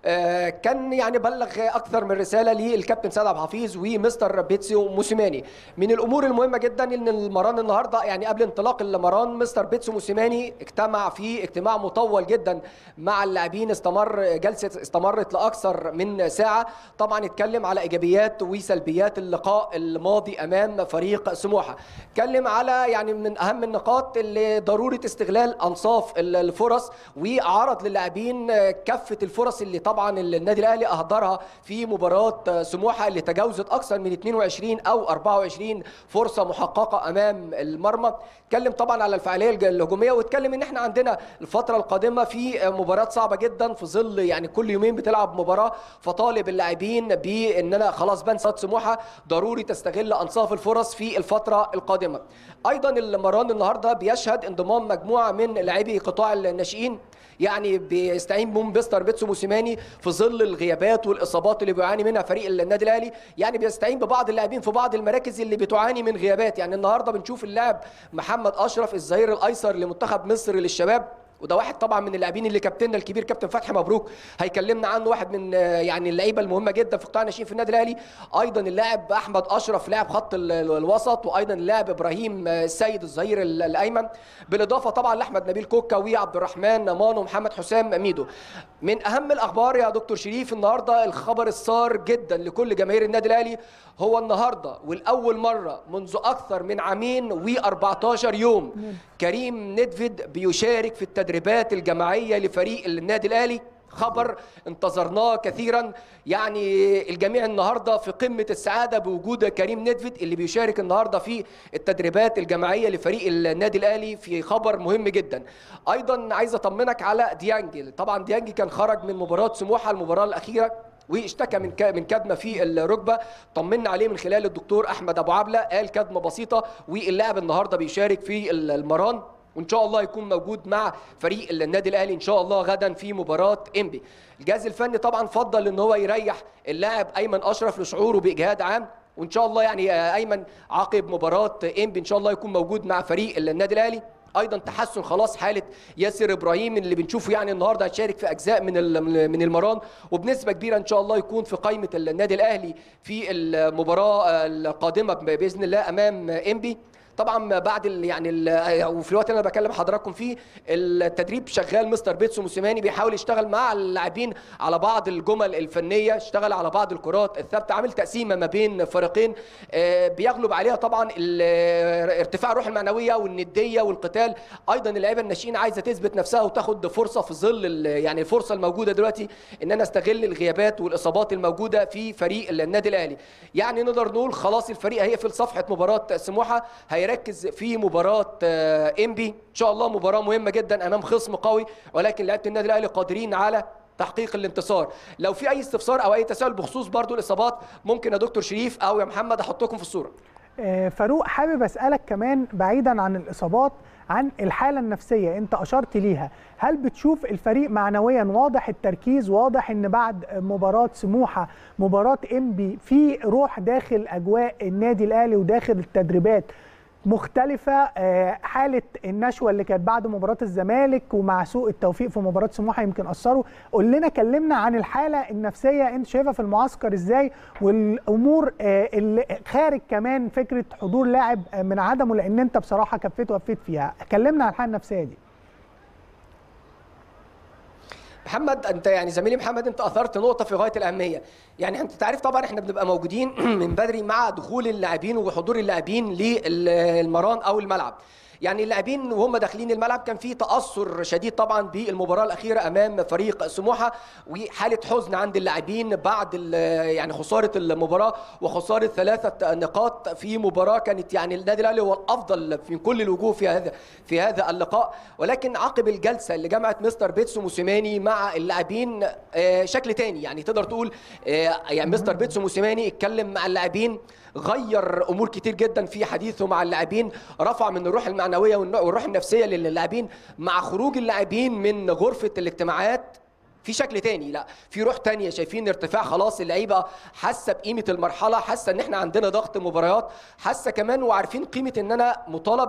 كان يعني بلغ اكثر من رساله للكابتن سيد عبد الحفيظ ومستر بيتسو موسيماني. من الامور المهمه جدا ان المران النهارده يعني قبل انطلاق المران مستر بيتسو موسيماني اجتمع في اجتماع مطول جدا مع اللاعبين، جلسه استمرت لاكثر من ساعه. طبعا اتكلم على ايجابيات وسلبيات اللقاء الماضي امام فريق سموحه. اتكلم على يعني من اهم النقاط اللي ضروره استغلال انصاف الفرص، وعرض للاعبين كافه الفرص اللي طبعا النادي الاهلي اهدرها في مباراه سموحه اللي تجاوزت اكثر من 22 او 24 فرصه محققه امام المرمى. اتكلم طبعا على الفعاليه الهجوميه، واتكلم ان احنا عندنا الفتره القادمه في مباريات صعبه جدا في ظل يعني كل يومين بتلعب مباراه، فطالب اللاعبين بان انا خلاص بنسى سموحه ضروري تستغل انصاف الفرص في الفتره القادمه. ايضا المران النهارده بيشهد انضمام مجموعه من لاعبي قطاع الناشئين، يعني بيستعين بهم مستر بيتسو موسيماني في ظل الغيابات والاصابات اللي بيعاني منها فريق النادي الاهلي. يعني بيستعين ببعض اللاعبين في بعض المراكز اللي بتعاني من غيابات. يعني النهارده بنشوف اللاعب محمد اشرف الظهير الايسر لمنتخب مصر للشباب، وده واحد طبعا من اللاعبين اللي كابتننا الكبير كابتن فتحي مبروك هيكلمنا عنه، واحد من يعني اللعيبه المهمه جدا في قطاع الناشئين في النادي الاهلي. ايضا اللاعب احمد اشرف لاعب خط الوسط، وايضا اللاعب ابراهيم السيد الظهير الايمن، بالاضافه طبعا لاحمد نبيل كوكا وعبد الرحمن مان ومحمد حسام ميدو. من اهم الاخبار يا دكتور شريف النهارده الخبر السار جدا لكل جماهير النادي الاهلي، هو النهارده والاول مره منذ اكثر من عامين و14 يوم كريم ندفيد بيشارك في التدريبات الجماعيه لفريق النادي الاهلي. خبر انتظرناه كثيرا، يعني الجميع النهارده في قمه السعاده بوجود كريم ندفيد اللي بيشارك النهارده في التدريبات الجماعيه لفريق النادي الاهلي، في خبر مهم جدا. ايضا عايز اطمنك على ديانج. طبعا ديانج كان خرج من مباراه سموحه المباراه الاخيره واشتكى من كدمه في الركبه، طمنا عليه من خلال الدكتور احمد ابو عبله، قال كدمه بسيطه، واللاعب النهارده بيشارك في المران وان شاء الله يكون موجود مع فريق النادي الاهلي ان شاء الله غدا في مباراه انبي. الجهاز الفني طبعا فضل ان هو يريح اللاعب ايمن اشرف لشعوره باجهاد عام، وان شاء الله يعني ايمن عقب مباراه انبي ان شاء الله يكون موجود مع فريق النادي الاهلي. ايضا تحسن خلاص حاله ياسر ابراهيم اللي بنشوفه يعني النهارده هتشارك في اجزاء من المران، وبنسبه كبيره ان شاء الله يكون في قائمه النادي الاهلي في المباراه القادمه باذن الله امام انبي. طبعا بعد وفي الوقت اللي انا بكلم حضراتكم فيه التدريب شغال، مستر بيتسو موسيماني بيحاول يشتغل مع اللاعبين على بعض الجمل الفنيه، اشتغل على بعض الكرات الثابته، عامل تقسيمه ما بين فريقين بيغلب عليها طبعا ارتفاع الروح المعنويه والنديه والقتال. ايضا اللعيبه الناشئين عايزه تثبت نفسها وتاخد فرصه في ظل يعني الفرصه الموجوده دلوقتي ان انا استغل الغيابات والاصابات الموجوده في فريق النادي الاهلي. يعني نقدر نقول خلاص الفريق هيقفل صفحه مباراه سموحه، هيركز في مباراه انبي ان شاء الله، مباراه مهمه جدا امام خصم قوي، ولكن لعيبه النادي الاهلي قادرين على تحقيق الانتصار. لو في اي استفسار او اي تساؤل بخصوص برضو الاصابات ممكن يا دكتور شريف او يا محمد احطكم في الصوره. فاروق، حابب اسالك كمان بعيدا عن الاصابات عن الحاله النفسيه، انت اشرت ليها، هل بتشوف الفريق معنويا واضح التركيز، واضح ان بعد مباراه سموحه مباراه انبي في روح داخل اجواء النادي الاهلي وداخل التدريبات مختلفة؟ حالة النشوة اللي كانت بعد مباراة الزمالك ومع سوء التوفيق في مباراة سموحة يمكن أثروا. قول لنا، كلمنا عن الحالة النفسية، أنت شايفها في المعسكر إزاي، والأمور اللي خارج كمان فكرة حضور لاعب من عدمه، لأن أنت بصراحة كفيت ووفيت فيها. كلمنا عن الحالة النفسية دي. محمد، انت يعني زميلي محمد، انت اثرت نقطه في غايه الاهميه. يعني انت تعرف طبعا احنا بنبقى موجودين من بدري مع دخول اللاعبين وحضور اللاعبين للمران او الملعب. يعني اللاعبين وهم داخلين الملعب كان في تاثر شديد طبعا بالمباراه الاخيره امام فريق سموحه، وحاله حزن عند اللاعبين بعد يعني خساره المباراه وخساره 3 نقاط في مباراه كانت يعني النادي الاهلي هو الافضل من كل الوجوه في هذا اللقاء. ولكن عقب الجلسه اللي جمعت مستر بيتسو موسيماني مع اللاعبين شكل تاني، يعني تقدر تقول يعني مستر بيتسو موسيماني اتكلم مع اللاعبين، غير امور كتير جدا في حديثه مع اللاعبين، رفع من الروح المعنويه والروح النفسيه للاعبين. مع خروج اللاعبين من غرفه الاجتماعات في شكل تاني، لا في روح تانية، شايفين ارتفاع، خلاص اللعيبه حاسه بقيمه المرحله، حاسه ان احنا عندنا ضغط مباريات، حاسه كمان وعارفين قيمه ان انا مطالب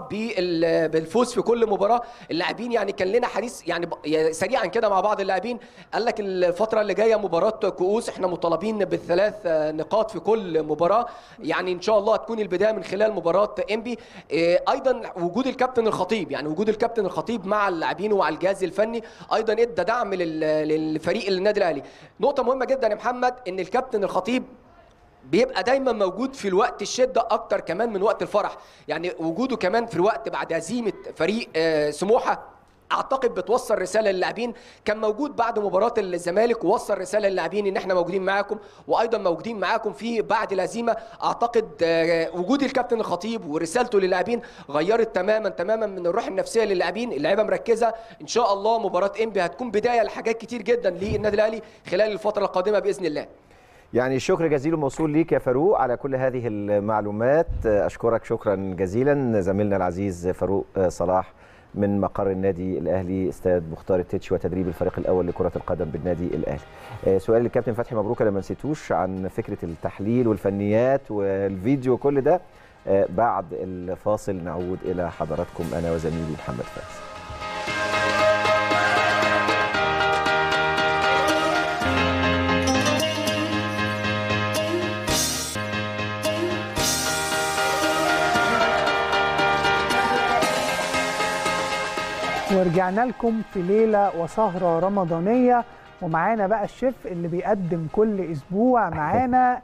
بالفوز في كل مباراه. اللاعبين يعني كان لنا حديث يعني سريعا كده مع بعض اللاعبين، قال لك الفتره اللي جايه مباراه كؤوس، احنا مطالبين ب3 نقاط في كل مباراه، يعني ان شاء الله هتكون البدايه من خلال مباراه انبي. ايضا وجود الكابتن الخطيب، يعني وجود الكابتن الخطيب مع اللاعبين ومع الجهاز الفني ايضا ادى دعم الفريق النادي الاهلي. نقطه مهمه جدا يا محمد، ان الكابتن الخطيب بيبقى دايما موجود في الوقت الشده اكتر كمان من وقت الفرح، يعني وجوده كمان في الوقت بعد هزيمه فريق سموحه اعتقد بتوصل رساله للاعبين. كان موجود بعد مباراه الزمالك ووصل رساله للاعبين ان احنا موجودين معاكم، وايضا موجودين معاكم في بعد الهزيمه. اعتقد وجود الكابتن الخطيب ورسالته للاعبين غيرت تماما من الروح النفسيه للاعبين. اللعيبه مركزه، ان شاء الله مباراه انبي هتكون بدايه لحاجات كتير جدا للنادي الاهلي خلال الفتره القادمه باذن الله. يعني الشكر جزيل موصول ليك يا فاروق على كل هذه المعلومات. اشكرك شكرا جزيلا زميلنا العزيز فاروق صلاح من مقر النادي الاهلي استاد مختار التتش وتدريب الفريق الاول لكره القدم بالنادي الاهلي. سؤال للكابتن فتحي مبروك لما نسيتوش عن فكره التحليل والفنيات والفيديو وكل ده. بعد الفاصل نعود الى حضراتكم انا وزميلي محمد فارس. ورجعنا لكم في ليلة وسهرة رمضانية، ومعانا بقى الشيف اللي بيقدم كل أسبوع معانا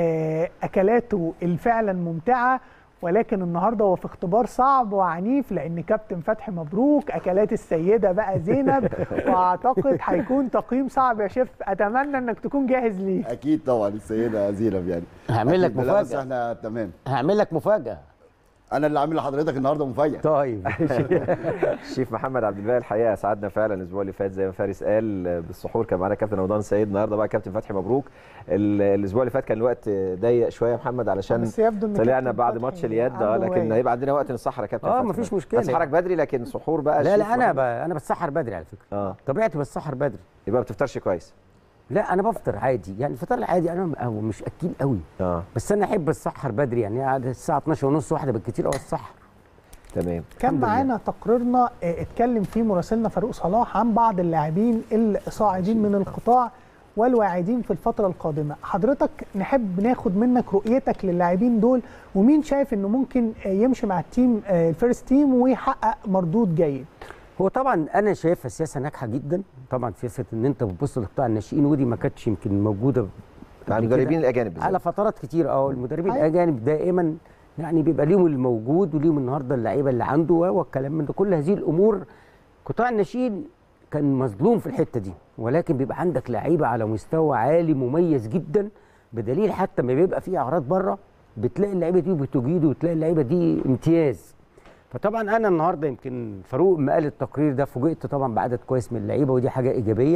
أكلاته الفعلا ممتعة، ولكن النهارده هو في اختبار صعب وعنيف، لأن كابتن فتحي مبروك أكلات السيدة بقى زينب، وأعتقد هيكون تقييم صعب يا شيف، أتمنى إنك تكون جاهز ليه. أكيد طبعا السيدة زينب، يعني هعمل لك مفاجأة، بس احنا تمام. هعمل لك مفاجأة، انا اللي عامل لحضرتك النهارده مفاجاه. طيب الشيف محمد عبد الباقي الحقيقه سعدنا فعلا الاسبوع اللي فات زي ما فارس قال بالسحور، كان معانا كابتن رمضان سيد، النهارده بقى كابتن فتحي مبروك. الاسبوع اللي فات كان الوقت ضيق شويه يا محمد علشان طلعنا بعد ماتش اليد، لكن هيبقى عندنا وقت نسحر يا كابتن فتحي. مفيش مشكله، اسحرك بدري لكن سحور بقى. لا انا بتسحر بدري على فكره. طبيعتي بتسحر بدري. يبقى ما بتفطرش كويس؟ لا انا بفطر عادي، يعني الفطار العادي انا مش اكيل قوي. بس انا احب السحر بدري، يعني الساعه 12:30 واحده بالكثير او السحر. تمام. كان معانا تقريرنا اتكلم فيه مراسلنا فاروق صلاح عن بعض اللاعبين الصاعدين من القطاع والواعدين في الفترة القادمة. حضرتك نحب ناخد منك رؤيتك للاعبين دول، ومين شايف انه ممكن يمشي مع التيم الفيرست تيم ويحقق مردود جيد؟ هو طبعا انا شايفها سياسة ناجحة جدا، طبعا سياسة ان انت بتبص لقطاع الناشئين، ودي ما كانتش يمكن موجودة مع المدربين الاجانب بالذات على فترات كتير. المدربين الاجانب دائما يعني بيبقى ليهم الموجود وليهم النهارده اللعيبه اللي عنده والكلام من ده، كل هذه الامور. قطاع الناشئين كان مظلوم في الحته دي، ولكن بيبقى عندك لعيبه على مستوى عالي مميز جدا، بدليل حتى ما بيبقى في اعراض بره بتلاقي اللعيبه دي بتجيد وتلاقي اللعيبه دي امتياز. فطبعا انا النهارده يمكن فاروق ما قال التقرير ده فوجئت طبعا بعدد كويس من اللعيبه، ودي حاجه ايجابيه.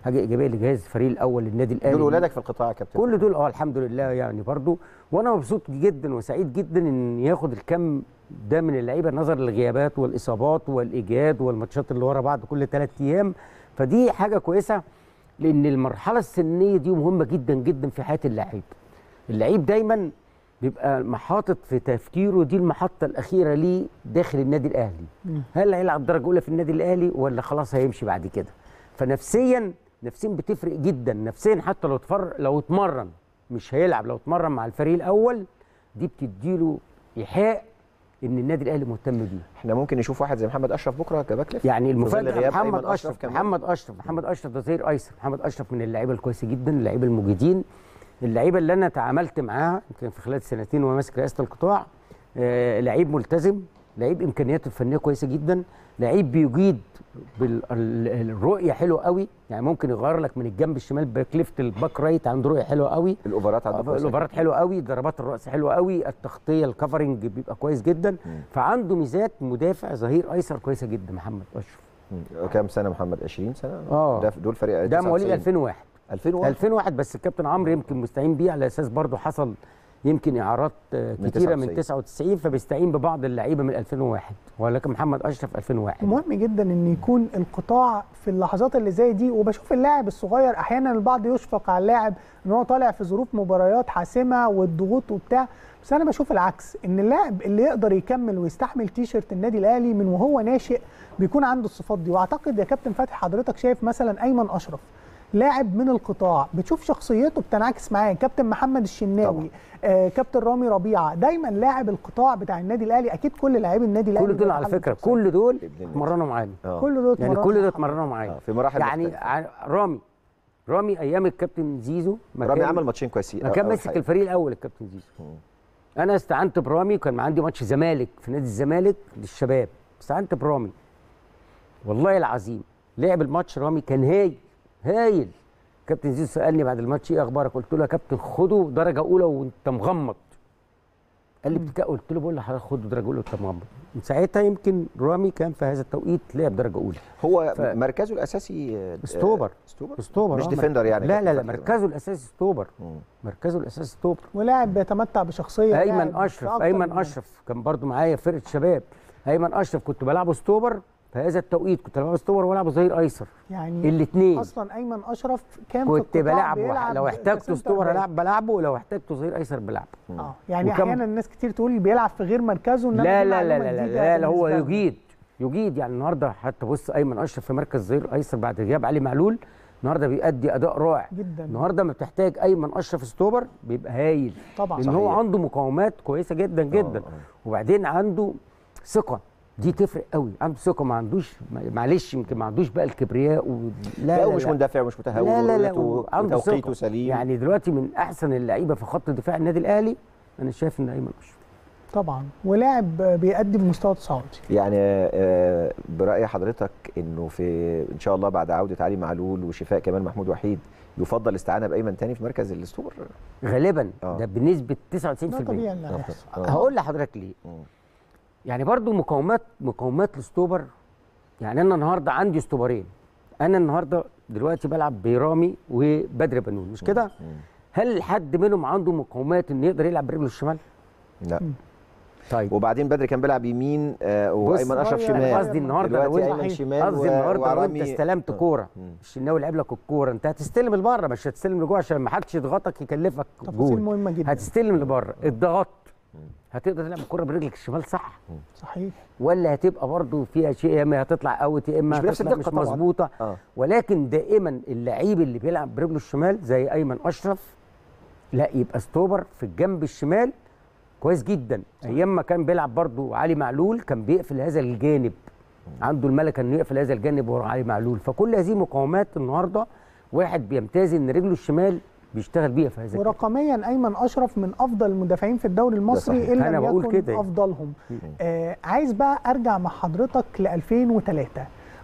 حاجه ايجابيه لجهاز الفريق الاول للنادي الاهلي. دول ولادك في القطاع يا كابتن؟ كل دول الحمد لله يعني برضو، وانا مبسوط جدا وسعيد جدا ان ياخد الكم ده من اللعيبه نظرا للغيابات والاصابات والاجهاد والماتشات اللي ورا بعض كل 3 ايام. فدي حاجه كويسه، لان المرحله السنيه دي مهمه جدا جدا في حياه اللعيب. اللعيب دايما بيبقى محاطط في تفكيره دي المحطه الاخيره ليه داخل النادي الاهلي. هل هيلعب درجه اولى في النادي الاهلي ولا خلاص هيمشي بعد كده؟ فنفسيا بتفرق جدا، نفسيا حتى لو اتمرن مش هيلعب، لو اتمرن مع الفريق الاول دي بتديله ايحاء ان النادي الاهلي مهتم بيه. احنا ممكن نشوف واحد زي محمد اشرف بكره كباك ليفت، يعني المفاجاه محمد اشرف ده ظهير ايسر. محمد اشرف من اللعيبه الكويسه جدا، اللعيبه المجيدين، اللعيبه اللي انا تعاملت معاها يمكن في خلال سنتين وهو ماسك رئاسه القطاع. لعيب ملتزم، لعيب امكانياته الفنيه كويسه جدا، لعيب بيجيد بالرؤيه حلوه قوي، يعني ممكن يغير لك من الجنب الشمال باك ليفت الباك رايت، عنده رؤيه حلوه قوي، الاوفرات حلوه قوي، ضربات الراس حلوه قوي، التغطيه الكفرنج بيبقى كويس جدا. فعنده ميزات مدافع ظهير ايسر كويسه جدا محمد اشرف. كام سنه محمد؟ 20 سنه؟ دول فريق ده مواليد 2001 2001 بس الكابتن عمرو يمكن مستعين بيه على اساس برضه حصل يمكن اعارات كتيره من 99 فبيستعين ببعض اللعيبه من 2001 ولكن محمد اشرف 2001. مهم جدا ان يكون القطاع في اللحظات اللي زي دي، وبشوف اللاعب الصغير احيانا البعض يشفق على اللاعب ان هو طالع في ظروف مباريات حاسمه والضغوط وبتاع، بس انا بشوف العكس، ان اللاعب اللي يقدر يكمل ويستحمل تيشيرت النادي الاهلي من وهو ناشئ بيكون عنده الصفات دي. واعتقد يا كابتن فتحي حضرتك شايف مثلا ايمن اشرف لاعب من القطاع بتشوف شخصيته بتنعكس معاه، كابتن محمد الشناوي، كابتن رامي ربيعه، دايما لاعب القطاع بتاع النادي الاهلي. اكيد كل لاعبي النادي الاهلي كل دول على فكره كل دول اتمرنوا معانا، كل دول اتمرنوا معانا في مراحل يعني رامي ايام الكابتن زيزو رامي عمل ماتشين كويسين، كان ماسك الفريق الاول الكابتن زيزو. انا استعنت برامي، كان عندي ماتش زمالك في نادي الزمالك للشباب، استعنت برامي والله العظيم لعب الماتش. رامي كان هايل. كابتن زيزو سالني بعد الماتش ايه اخبارك؟ قلت له يا كابتن خده درجه اولى وانت مغمض. قال لي قلت له بقول لحضرتك خده درجه اولى وانت مغمض. من ساعتها يمكن رامي كان في هذا التوقيت لعب درجه اولى. هو مركزه الاساسي ستوبر مش ديفندر يعني؟ لا مركزه الاساسي ستوبر. ولاعب بيتمتع بشخصيه. ايمن اشرف كان برضو معايا في فرقه شباب. ايمن اشرف كنت بلعبه ستوبر في هذا التوقيت، كنت بلعب ستوبر والعب ظهير ايسر، يعني الاثنين. اصلا ايمن اشرف كان كنت بلعبه لو احتاجته ستوبر بلعبه ولو احتاجته ظهير ايسر بلعبه. يعني احيانا الناس كتير تقول بيلعب في غير مركزه. لا هو يجيد يعني النهارده حتى بص ايمن اشرف في مركز ظهير ايسر بعد غياب علي معلول النهارده بيأدي اداء رائع جدا. النهارده ما بتحتاج ايمن اشرف ستوبر بيبقى هايل طبعا، لان هو عنده مقاومات كويسه جدا جدا. وبعدين عنده ثقه، دي تفرق قوي، عنده ثقه، ما عندوش معلش يمكن ما عندوش بقى الكبرياء لا ومش مندفع ومش متهور، لا وتوقيته سليم. يعني دلوقتي من احسن اللعيبه في خط دفاع النادي الاهلي انا شايف ان ايمن اشرف طبعا، ولاعب بيقدم مستوى تصاعدي. يعني براي حضرتك انه في ان شاء الله بعد عوده علي معلول وشفاء كمان محمود وحيد يفضل الاستعانه بايمن تاني في مركز الستوبر غالبا؟ ده بنسبه 99%. طبيعي. هقول لحضرتك ليه. يعني برضو مقاومات الستوبر، يعني انا النهارده عندي ستوبرين، انا النهارده دلوقتي بلعب برامي وبدر بنون مش كده؟ هل حد منهم عنده مقاومات ان يقدر يلعب برجله الشمال؟ لا. طيب وبعدين بدر كان بيلعب يمين وايمن اشرف شمال. قصدي النهارده لو انت استلمت كوره الشناوي لعب لك الكوره، انت هتستلم لبره مش هتستلم لجوه عشان ما حدش يضغطك يكلفك جول. تفاصيل مهمه جدا. هتستلم لبره، اتضغطت هتقدر تلعب الكوره برجلك الشمال صح؟ صحيح. ولا هتبقى برضو فيها شيء يا اما هتطلع اوت يا اما هتطلع مش مظبوطه. ولكن دائما اللعيب اللي بيلعب برجله الشمال زي ايمن اشرف لا يبقى ستوبر في الجنب الشمال كويس جدا. ايام ما كان بيلعب برضو علي معلول كان بيقفل هذا الجانب، عنده الملكه انه يقفل هذا الجانب ورا علي معلول. فكل هذه مقاومات النهارده واحد بيمتاز ان رجله الشمال بيشتغل بيها في هذا. ورقميا ايمن اشرف من افضل المدافعين في الدوري المصري الا لم يكن افضلهم. عايز بقى ارجع مع حضرتك ل 2003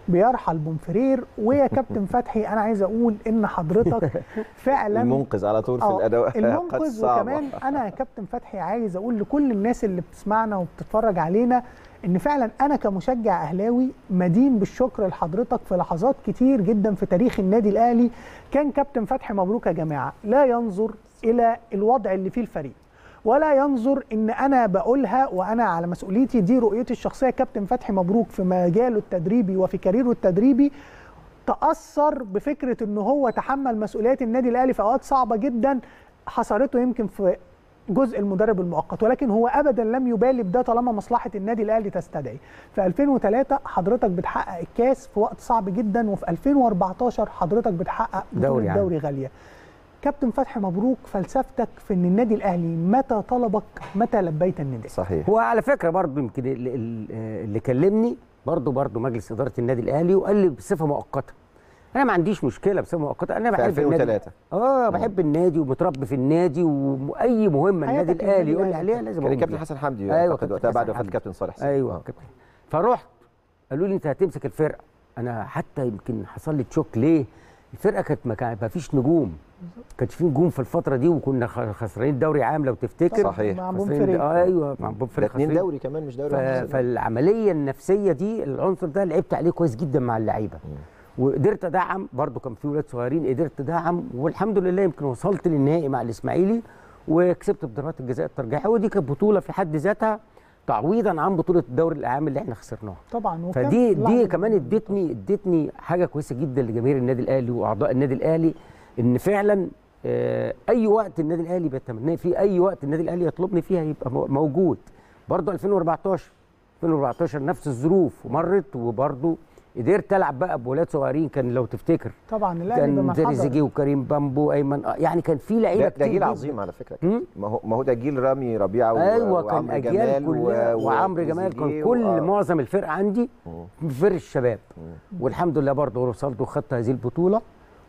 بيرحل بومفرير. ويا كابتن فتحي انا عايز اقول ان حضرتك فعلا المنقذ على طول في الاداء المنقذ. وكمان انا يا كابتن فتحي عايز اقول لكل الناس اللي بتسمعنا وبتتفرج علينا ان فعلا انا كمشجع اهلاوي مدين بالشكر لحضرتك. في لحظات كتير جدا في تاريخ النادي الاهلي كان كابتن فتحي مبروك يا جماعه لا ينظر الى الوضع اللي فيه الفريق، ولا ينظر ان انا بقولها وانا على مسؤوليتي، دي رؤيتي الشخصيه. كابتن فتحي مبروك في مجاله التدريبي وفي كاريره التدريبي تاثر بفكره ان هو تحمل مسؤوليات النادي الاهلي في اوقات صعبه جدا حصرته يمكن في جزء المدرب المؤقت، ولكن هو ابدا لم يبالي بده طالما مصلحه النادي الاهلي تستدعي. في 2003 حضرتك بتحقق الكاس في وقت صعب جدا، وفي 2014 حضرتك بتحقق بطوله دوري غاليه. كابتن فتحي مبروك فلسفتك في ان النادي الاهلي متى طلبك متى لبيت النداء. صحيح. هو على فكره برضه يمكن اللي كلمني برضه مجلس اداره النادي الاهلي وقال لي بصفه مؤقته. انا ما عنديش مشكله بصفه مؤقته، انا بحب 2003 بحب النادي ومتربي في النادي، واي مهمه النادي الاهلي يقول لي عليها لازم كان كابتن حسن حمدي اعتقد وقتها بعد وفاه الكابتن صالح حسين. ايوه كابتن. فرحت قالوا لي انت هتمسك الفرقه. انا حتى يمكن حصل لي تشوك. ليه؟ الفرقه كانت ما فيش نجوم، ما كانش في نجوم في الفتره دي، وكنا خسرانين الدوري عام لو تفتكر. صحيح. مع بومفرير. ايوه مع بومفرير 2 دوري كمان مش دوري. فالعمليه النفسيه دي العنصر ده لعبت عليه كويس جدا مع اللعيبه، وقدرت ادعم. برضو كان في ولاد صغيرين قدرت ادعم، والحمد لله يمكن وصلت للنهائي مع الاسماعيلي وكسبت بضربات الجزاء الترجيحيه، ودي كانت بطوله في حد ذاتها تعويضا عن بطوله الدوري العام اللي احنا خسرناها طبعا. فدي كمان ادتني حاجه كويسه جدا لجماهير النادي الاهلي واعضاء النادي الاهلي، ان فعلا اي وقت النادي الاهلي بيتمناه فيه، اي وقت النادي الاهلي يطلبني فيها يبقى موجود. برضو 2014 نفس الظروف ومرت، وبرضو قدرت العب بقى بولاد صغيرين. كان لو تفتكر طبعا الاهلي كان تريزيجيه وكريم بامبو ايمن، يعني كان في لعيبه كتير. ده جيل عظيم على فكره. ما هو ده جيل رامي ربيعه ايوه كان اجيال وعمرو جمال. كان كل معظم الفرقه عندي في فرق الشباب، والحمد لله برضه وصلت وخدت هذه البطوله،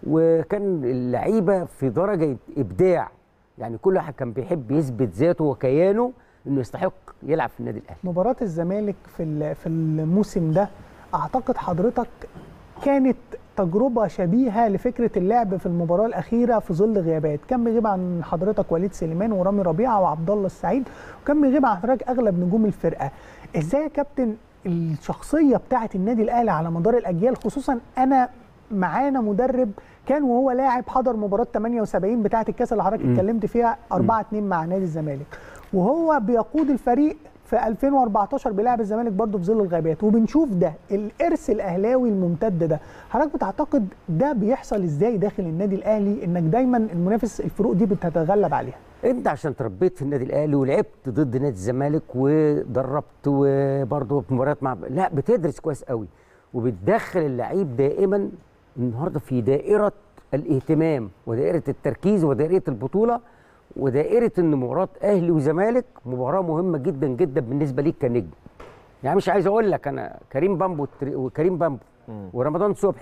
وكان اللعيبه في درجه ابداع. يعني كل واحد كان بيحب يثبت ذاته وكيانه انه يستحق يلعب في النادي الاهلي. مباراه الزمالك في الموسم ده اعتقد حضرتك كانت تجربه شبيهه لفكره اللعب في المباراه الاخيره في ظل غيابات. كان بيغيب عن حضرتك وليد سليمان ورامي ربيعه وعبد الله السعيد، وكان بيغيب عن حضرتك اغلب نجوم الفرقه. ازاي يا كابتن الشخصيه بتاعه النادي الاهلي على مدار الاجيال، خصوصا انا معانا مدرب كان وهو لاعب حضر مباراه 78 بتاعه الكاس اللي حضرتك اتكلمت فيها 4-2 مع نادي الزمالك، وهو بيقود الفريق في 2014 بيلعب الزمالك برضه في ظل الغيابات، وبنشوف ده الارث الاهلاوي الممتد ده. حضرتك بتعتقد ده بيحصل ازاي داخل النادي الاهلي، انك دايما المنافس الفروق دي بتتغلب عليها؟ انت عشان تربيت في النادي الاهلي ولعبت ضد نادي الزمالك ودربت وبرضه في مباريات لا بتدرس كويس قوي، وبتدخل اللعيب دائما النهارده في دائره الاهتمام ودائره التركيز ودائره البطوله ودائره ان مباراه اهلي وزمالك مباراه مهمه جدا جدا بالنسبه ليك كنجم. يعني مش عايز اقول لك انا كريم بامبو ورمضان صبحي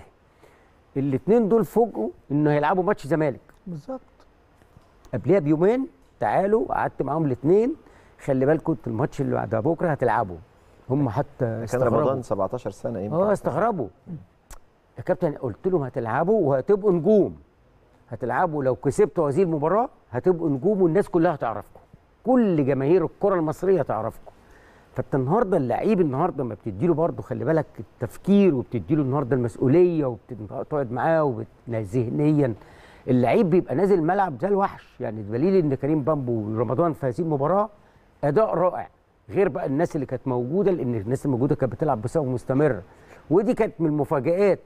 الاثنين دول فوجئوا انه هيلعبوا ماتش زمالك بالظبط قبلها بيومين. تعالوا قعدت معاهم الاثنين، خلي بالكم الماتش اللي بعد بكره هتلعبوا. هم حتى استغربوا. كان رمضان 17 سنه يمكن. استغربوا يا كابتن. قلت لهم هتلعبوا وهتبقوا نجوم، هتلعبوا لو كسبتوا هذه المباراه هتبقوا نجوم والناس كلها تعرفكم، كل جماهير الكره المصريه تعرفكم. فانت النهارده اللعيب النهارده ما بتديله برضه خلي بالك التفكير، وبتديله النهارده المسؤوليه وبتقعد معاه ذهنيا. اللعيب بيبقى نازل الملعب زي الوحش. يعني دليل ان كريم بامبو ورمضان في هذه المباراه اداء رائع، غير بقى الناس اللي كانت موجوده، لان الناس الموجوده كانت بتلعب بصفه مستمره. ودي كانت من المفاجآت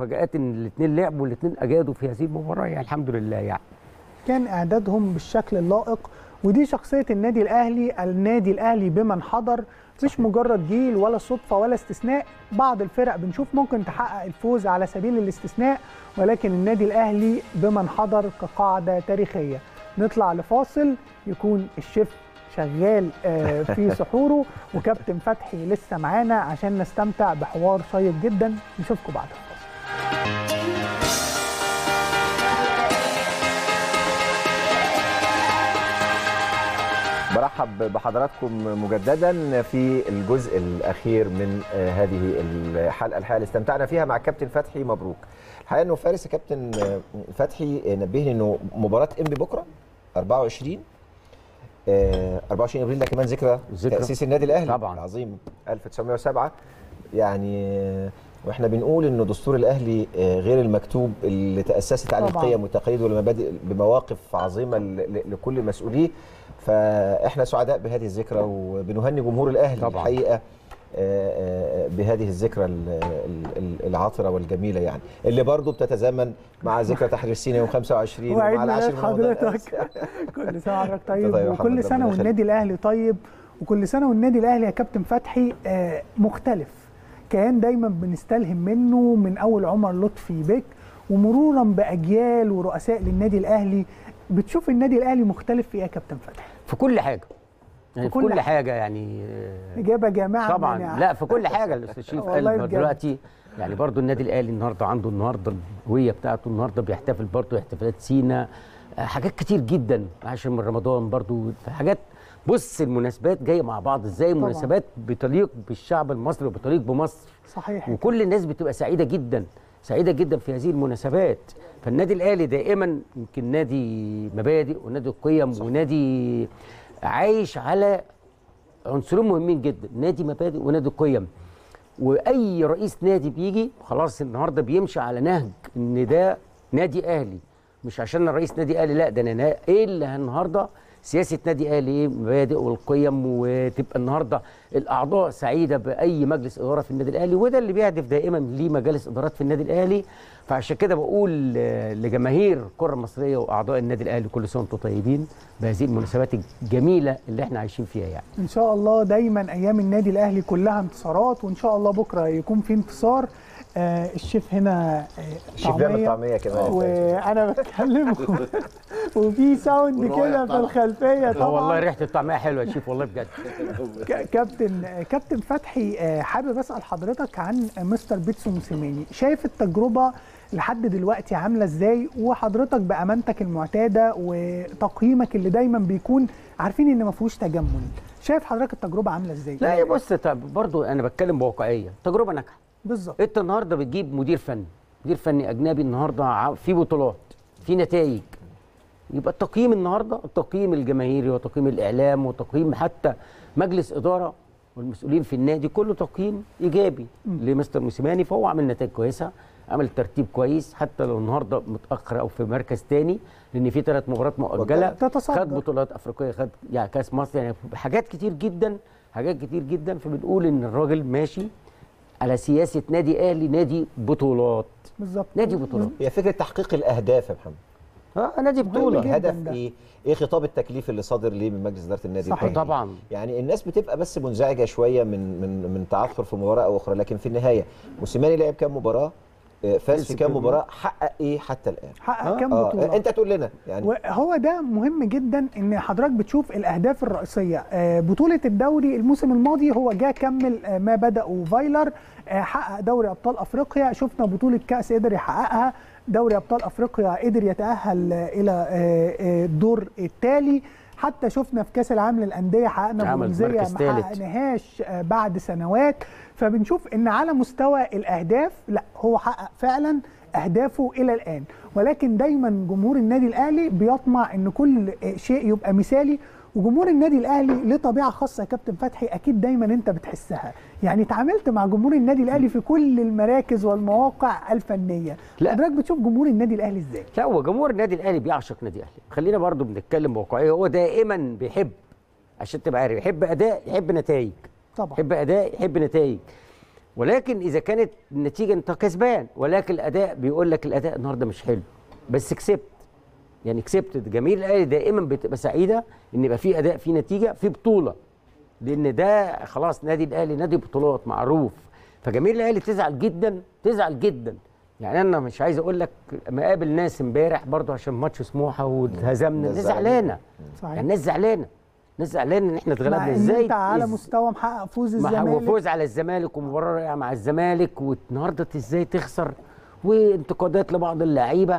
ان الاثنين لعبوا والاثنين اجادوا في هذه المباراه. يعني الحمد لله يعني كان اعدادهم بالشكل اللائق، ودي شخصيه النادي الاهلي. النادي الاهلي بمن حضر، مش مجرد جيل ولا صدفه ولا استثناء. بعض الفرق بنشوف ممكن تحقق الفوز على سبيل الاستثناء، ولكن النادي الاهلي بمن حضر كقاعده تاريخيه. نطلع لفاصل يكون الشيف شغال في سحوره وكابتن فتحي لسه معانا عشان نستمتع بحوار شيق جدا. نشوفكم بعد الفاصل. برحب بحضراتكم مجددا في الجزء الاخير من هذه الحلقه اللي استمتعنا فيها مع الكابتن فتحي مبروك. الحقيقه انه فارس يا كابتن فتحي نبهني انه مباراه انبي بكره 24 ابريل، ده كمان ذكرى تاسيس النادي الاهلي طبعا العظيم 1907. يعني واحنا بنقول انه دستور الاهلي غير المكتوب اللي تاسست على القيم والتقاليد والمبادئ بمواقف عظيمه لكل مسؤوليه، فاحنا سعداء بهذه الذكرى وبنهني جمهور الاهلي طبعا الحقيقه بهذه الذكرى العاطره والجميله، يعني اللي برضه بتتزامن مع ذكرى تحرير سيناء يوم 25 ومع العاشر من حضرتك. كل سنه وحضرتك طيب وكل سنه والنادي الاهلي طيب، وكل سنه والنادي الاهلي يا كابتن فتحي مختلف، كان دايما بنستلهم منه من اول عمر لطفي بك ومرورا باجيال ورؤساء للنادي الاهلي. بتشوف النادي الاهلي مختلف في ايه يا كابتن فتحي؟ في كل حاجه، يعني في كل حاجه يعني اجابه جامعه طبعا يعني. لا في كل حاجه الاستاذ شريف قال دلوقتي، يعني برضو النادي الاهلي النهارده عنده الهويه بتاعته، النهارده بيحتفل برضو احتفالات سينا، حاجات كتير جدا، 10 من رمضان برضو، حاجات. بص المناسبات جايه مع بعض ازاي، مناسبات بتليق بالشعب المصري وبتليق بمصر صحيح، وكل الناس بتبقى سعيده جدا سعيده جدا في هذه المناسبات. فالنادي الاهلي دائما يمكن نادي مبادئ ونادي قيم ونادي عايش على عنصرين مهمين جدا، نادي مبادئ ونادي قيم. واي رئيس نادي بيجي خلاص النهارده بيمشي على نهج ان ده نادي اهلي، مش عشان الرئيس نادي اهلي، لا ده انا ايه اللي النهارده سياسه نادي اهلي ايه، المبادئ والقيم، وتبقى النهارده الاعضاء سعيده باي مجلس اداره في النادي الاهلي، وده اللي بيهدف دائما ليه مجالس ادارات في النادي الاهلي. فعشان كده بقول لجماهير الكره المصريه واعضاء النادي الاهلي كل سنه وانتم طيبين بهذه المناسبات الجميله اللي احنا عايشين فيها. يعني ان شاء الله دايما ايام النادي الاهلي كلها انتصارات، وان شاء الله بكره يكون في انتصار. الشيف هنا الشيف بيعمل طعميه كمان وانا بتكلم وفي ساوند كده في الخلفيه طبعا. والله ريحه الطعميه حلوه يا شيف والله بجد. كابتن فتحي، حابب اسال حضرتك عن مستر بيتسو موسيماني، شايف التجربه لحد دلوقتي عامله ازاي، وحضرتك بامانتك المعتاده وتقييمك اللي دايما بيكون عارفين ان ما فيهوش تجمل، شايف حضرتك التجربه عامله ازاي؟ لا بص برضو انا بتكلم بواقعيه، تجربه ناجحه بالظبط. انت النهارده بتجيب مدير فني اجنبي النهارده في بطولات في نتائج، يبقى التقييم النهارده التقييم الجماهيري وتقييم الاعلام وتقييم حتى مجلس اداره والمسؤولين في النادي كله تقييم ايجابي لمستر موسيماني. فهو عمل نتائج كويسه، عمل ترتيب كويس حتى لو النهارده متاخر او في مركز ثاني، لان في 3 مباريات مؤجله، خد بطولات افريقيه، خد يعني كاس مصر، يعني حاجات كتير جدا. فبنقول ان الراجل ماشي على سياسه نادي اهلي، نادي بطولات بالظبط، نادي بطولات. هي فكره تحقيق الاهداف يا محمد. نادي بطوله. الهدف ايه خطاب التكليف اللي صادر ليه من مجلس اداره النادي؟ صحيح طبعا. يعني الناس بتبقى بس منزعجه شويه من تعثر في مباراه او اخرى، لكن في النهايه موسيماني لعب كام مباراه، فاز في كام مباراه، حقق ايه حتى الان؟ حقق كام بطوله؟ انت تقول لنا يعني. وهو ده مهم جدا ان حضرتك بتشوف الاهداف الرئيسيه. بطوله الدوري الموسم الماضي هو جه كمل ما بدأوا فايلر، حقق دوري ابطال افريقيا، شفنا بطوله كاس قدر يحققها، دوري ابطال افريقيا قدر يتاهل الى الدور التالي، حتى شفنا في كاس العالم للانديه حققنا برونزيه ما حققناهاش بعد سنوات. فبنشوف ان على مستوى الاهداف لا هو حقق فعلا اهدافه الى الان، ولكن دايما جمهور النادي الاهلي بيطمع ان كل شيء يبقى مثالي، وجمهور النادي الاهلي له طبيعه خاصه يا كابتن فتحي اكيد دايما انت بتحسها، يعني اتعاملت مع جمهور النادي الاهلي في كل المراكز والمواقع الفنيه، حضرتك بتشوف جمهور النادي الاهلي ازاي؟ لا هو جمهور النادي الاهلي بيعشق نادي الاهلي، خلينا برضو بنتكلم بواقعيه، هو دائما بيحب، عشان تبقى عارف، يحب اداء يحب نتائج طبعا، يحب اداء يحب نتائج، ولكن اذا كانت النتيجه انت كسبان ولكن الاداء بيقول لك الاداء النهارده مش حلو بس كسبت، يعني كسبت. جماهير الاهلي دائما بتبقى سعيده ان يبقى في اداء في نتيجه في بطوله، لان ده خلاص نادي الاهلي نادي بطولات معروف. فجماهير الاهلي تزعل جدا تزعل جدا، يعني انا مش عايز اقول لك ما قابل ناس امبارح برضه عشان ماتش سموحه واتهزمنا، الناس زعلانه، يعني الناس زعلانه، الناس زعلانه ان احنا اتغلبنا ازاي. انت على مستوى محقق فوز الزمالك، هو فوز على الزمالك ومباراه رائعه مع الزمالك، والنهارده ازاي تخسر، وانتقادات لبعض اللعيبه.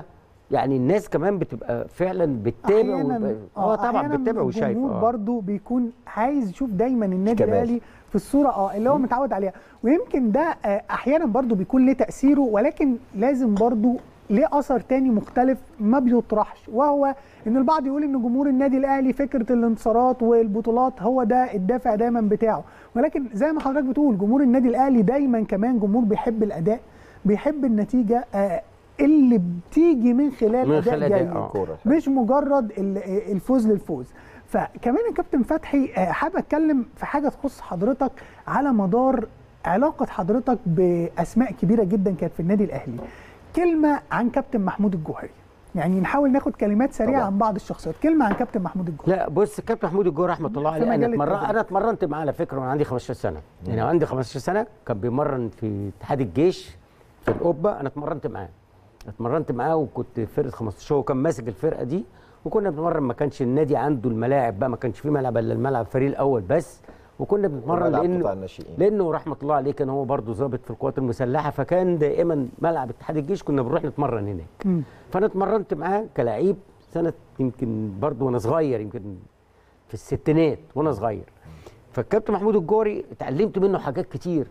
يعني الناس كمان بتبقى فعلا بتتابع طبعا بتتابع وشايف. الجمهور برضه بيكون عايز يشوف دايما النادي كمال. الاهلي في الصوره اللي هو متعود عليها، ويمكن ده احيانا برضه بيكون له تاثيره، ولكن لازم برضه ليه اثر تاني مختلف ما بيطرحش، وهو ان البعض يقول ان جمهور النادي الاهلي فكره الانتصارات والبطولات هو ده الدافع دايما بتاعه، ولكن زي ما حضرتك بتقول جمهور النادي الاهلي دايما كمان جمهور بيحب الاداء، بيحب النتيجه اللي بتيجي من خلال اداء جيد، مش مجرد الفوز للفوز. فكمان يا كابتن فتحي حابب اتكلم في حاجه تخص حضرتك على مدار علاقه حضرتك باسماء كبيره جدا كانت في النادي الاهلي. كلمه عن كابتن محمود الجوهري، يعني نحاول ناخد كلمات سريعه عن بعض الشخصيات. كلمه عن كابتن محمود الجوهري. لا بص، كابتن محمود الجوهري رحمه الله عليه انا اتمرنت معاه على فكره وانا عندي 15 سنه، يعني عندي 15 سنه كان بيمرن في اتحاد الجيش في القبه، انا اتمرنت معاه وكنت في فرقه 15، هو كان ماسك الفرقه دي وكنا بنتمرن. ما كانش النادي عنده الملاعب بقى، ما كانش في ملعب الا الملعب الفريق الاول بس، وكنا بنتمرن لانه رحمه الله عليه كان هو برضه ضابط في القوات المسلحه، فكان دائما ملعب اتحاد الجيش كنا بنروح نتمرن هناك. فانا اتمرنت معاه كلاعب سنه يمكن برضه وانا صغير، يمكن في الستينات وانا صغير. فالكابتن محمود الجوهري اتعلمت منه حاجات كتير،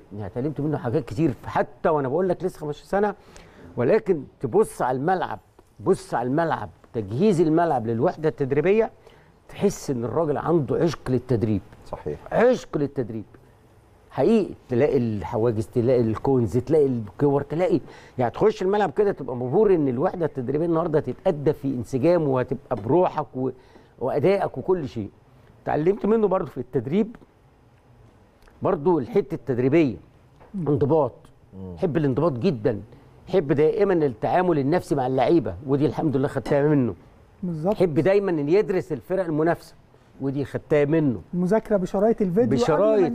حتى وانا بقول لك لسه 15 سنه، ولكن تبص على الملعب، تجهيز الملعب للوحده التدريبيه، تحس ان الراجل عنده عشق للتدريب. صحيح، عشق للتدريب حقيقي. تلاقي الحواجز، تلاقي الكونز، تلاقي الكور، تلاقي يعني تخش الملعب كده تبقى مبهور ان الوحده التدريبيه النهارده هتتأدى في انسجام وهتبقى بروحك وادائك وكل شيء. اتعلمت منه برضه في التدريب برضه الحته التدريبيه، انضباط، يحب الانضباط جدا، يحب دائما التعامل النفسي مع اللعيبه، ودي الحمد لله خدتها منه. بالظبط. يحب دايما ان يدرس الفرق المنافسه، ودي خدتها منه. المذاكره بشرايط الفيديو، شرايط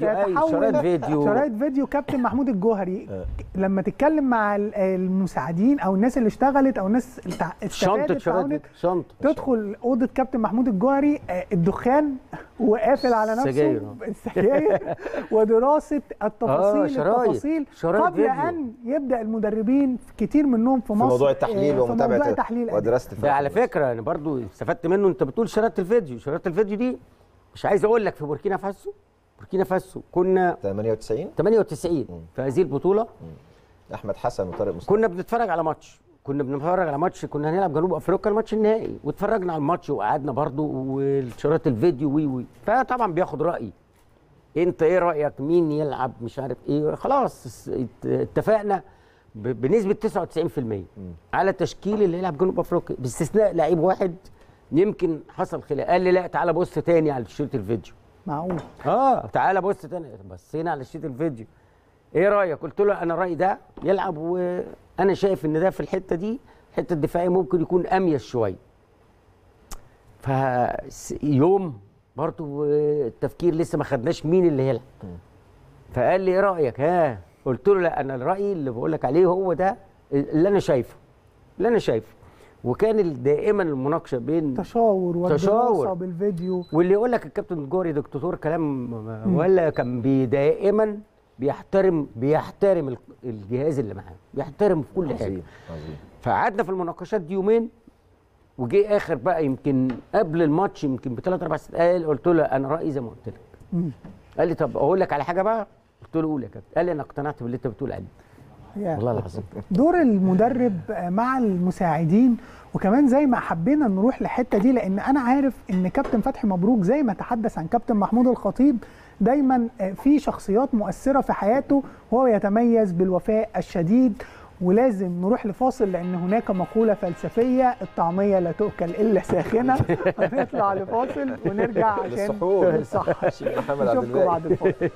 فيديو. كابتن محمود الجوهري لما تتكلم مع المساعدين او الناس اللي اشتغلت او الناس شنطه تدخل اوضه كابتن محمود الجوهري، الدخان وقافل على نفسه، السجاير ودراسه التفاصيل قبل ان يبدا المدربين كتير منهم في مصر في موضوع التحليل ومتابعه ودراسه الفرق. على فكره انا برضو استفدت منه. انت بتقول شرايط الفيديو دي، مش عايز اقول لك في بوركينا فاسو كنا 98 في هذه البطوله. احمد حسن وطارق مصطفى كنا بنتفرج على ماتش، كنا هنلعب جنوب افريقيا الماتش النهائي، واتفرجنا على الماتش وقعدنا برضو والشرايط الفيديو فطبعا بياخد رايي، انت ايه رايك، مين يلعب، مش عارف ايه. خلاص اتفقنا بنسبه 99% على تشكيل اللي يلعب جنوب افريقيا، باستثناء لعيب واحد يمكن حصل خلاف. قال لي لا تعالى بص تاني على شريط الفيديو. معقول؟ تعالى بص تاني. بصينا على شريط الفيديو، ايه رايك؟ قلت له انا رايي ده يلعب، وانا شايف ان ده في الحته دي الحته الدفاعيه ممكن يكون اميز شويه. فيوم برضه التفكير لسه ما خدناش مين اللي هيلعب. فقال لي ايه رايك؟ قلت له لا، انا الراي اللي بقول لك عليه هو ده اللي انا شايفه. وكان دائما المناقشه بين تشاور ودراسه بالفيديو. واللي يقول لك الكابتن الجوهري دكتور كلام ولا كان دائما بيحترم الجهاز اللي معاه، بيحترم في كل حاجه. فقعدنا في المناقشات دي يومين، وجي اخر بقى يمكن قبل الماتش يمكن ب3 4 ساعات، قلت له انا رايي زي ما قلت لك. قال لي طب اقول لك على حاجه بقى؟ قلت له قول يا كابتن. قال لي انا اقتنعت باللي انت بتقول عليه. والله العظيم. دور المدرب مع المساعدين، وكمان زي ما حبينا نروح للحته دي، لان انا عارف ان كابتن فتحي مبروك زي ما تحدث عن كابتن محمود الخطيب دايما في شخصيات مؤثره في حياته، وهو يتميز بالوفاء الشديد. ولازم نروح لفاصل لان هناك مقوله فلسفيه، الطعميه لا تؤكل الا ساخنه. هنطلع لفاصل ونرجع عشان صح. نشوفكم بعد الفاصل.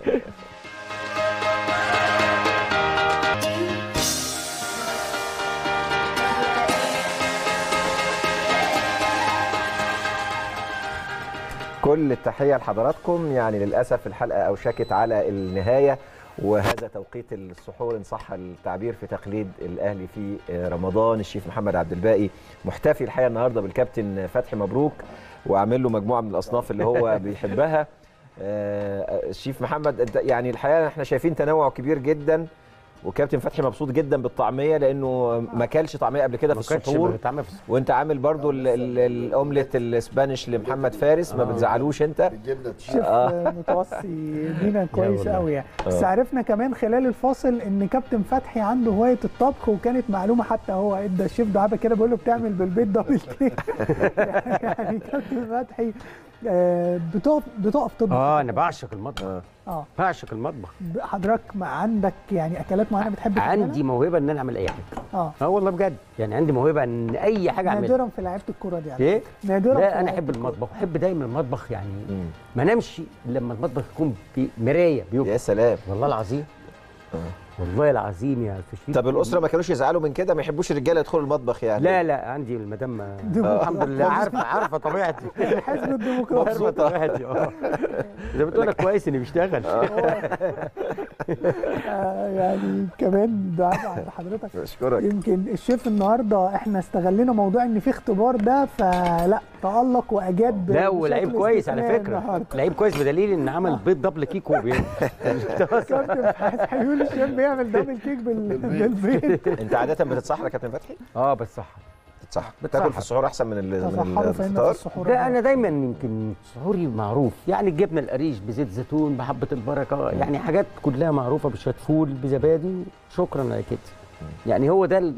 كل التحية لحضراتكم. يعني للأسف الحلقة أوشكت على النهاية، وهذا توقيت السحور إن صح التعبير في تقليد الأهلي في رمضان. الشيف محمد عبد الباقي محتفي الحقيقة النهاردة بالكابتن فتحي مبروك، وعامل له مجموعة من الأصناف اللي هو بيحبها. الشيف محمد يعني الحقيقة احنا شايفين تنوع كبير جدا وكابتن فتحي مبسوط جدا بالطعميه لانه ما كلش طعميه قبل كده في السحور، وانت عامل برضو الاومليت الاسبانيش لمحمد فارس، ما بتزعلوش انت؟ شيف متوصي بينا كويس قوي يعني. بس عرفنا كمان خلال الفاصل ان كابتن فتحي عنده هوايه الطبخ، وكانت معلومه حتى هو ادى الشيف دعابه كده بيقول له بتعمل بالبيض دبل كيك. يعني كابتن فتحي بتقف تطبخ. انا بعشق المطبخ. بعشق المطبخ. حضرتك عندك يعني اكلات معينه بتحب تعملها؟ عندي موهبه ان انا اعمل اي حاجه. والله بجد، يعني عندي موهبه ان اي حاجه اعملها. نادرا في لعيبه الكوره دي يعني. ايه؟ نادرا. لا انا احب المطبخ، احب دايما المطبخ يعني. ما نمشي لما المطبخ يكون في مرايه بيبقى. يا سلام والله العظيم. والله العظيم يا فشيخ. طب الاسره ما كانوش يزعلوا من كده؟ ما يحبوش الرجاله يدخلوا المطبخ يعني؟ لا عندي المدام الحمد لله عارفه طبيعتي. الحزب الديمقراطي عارفه طبيعتي. زي ما بتقول لك كويس اني بشتغل. يعني كمان دعاء عند حضرتك. اشكرك. يمكن الشيف النهارده احنا استغلينا موضوع ان في اختبار ده، فلا تألق واجاد. لا ولعيب كويس على فكره، لعيب كويس بدليل ان عمل بيض دبل كيك وهو كابتن هيقول الشيف بيعمل دبل كيك بالبيض. انت عاده بتتصحر يا كابتن فتحي؟ بتصحر. بتاكل في السحور احسن من الفطار؟ لا انا دايما يمكن سحوري معروف، يعني الجبنه القريش بزيت زيتون بحبه البركه، يعني حاجات كلها معروفه بشويه فول بزبادي، شكرا على كده. يعني هو ده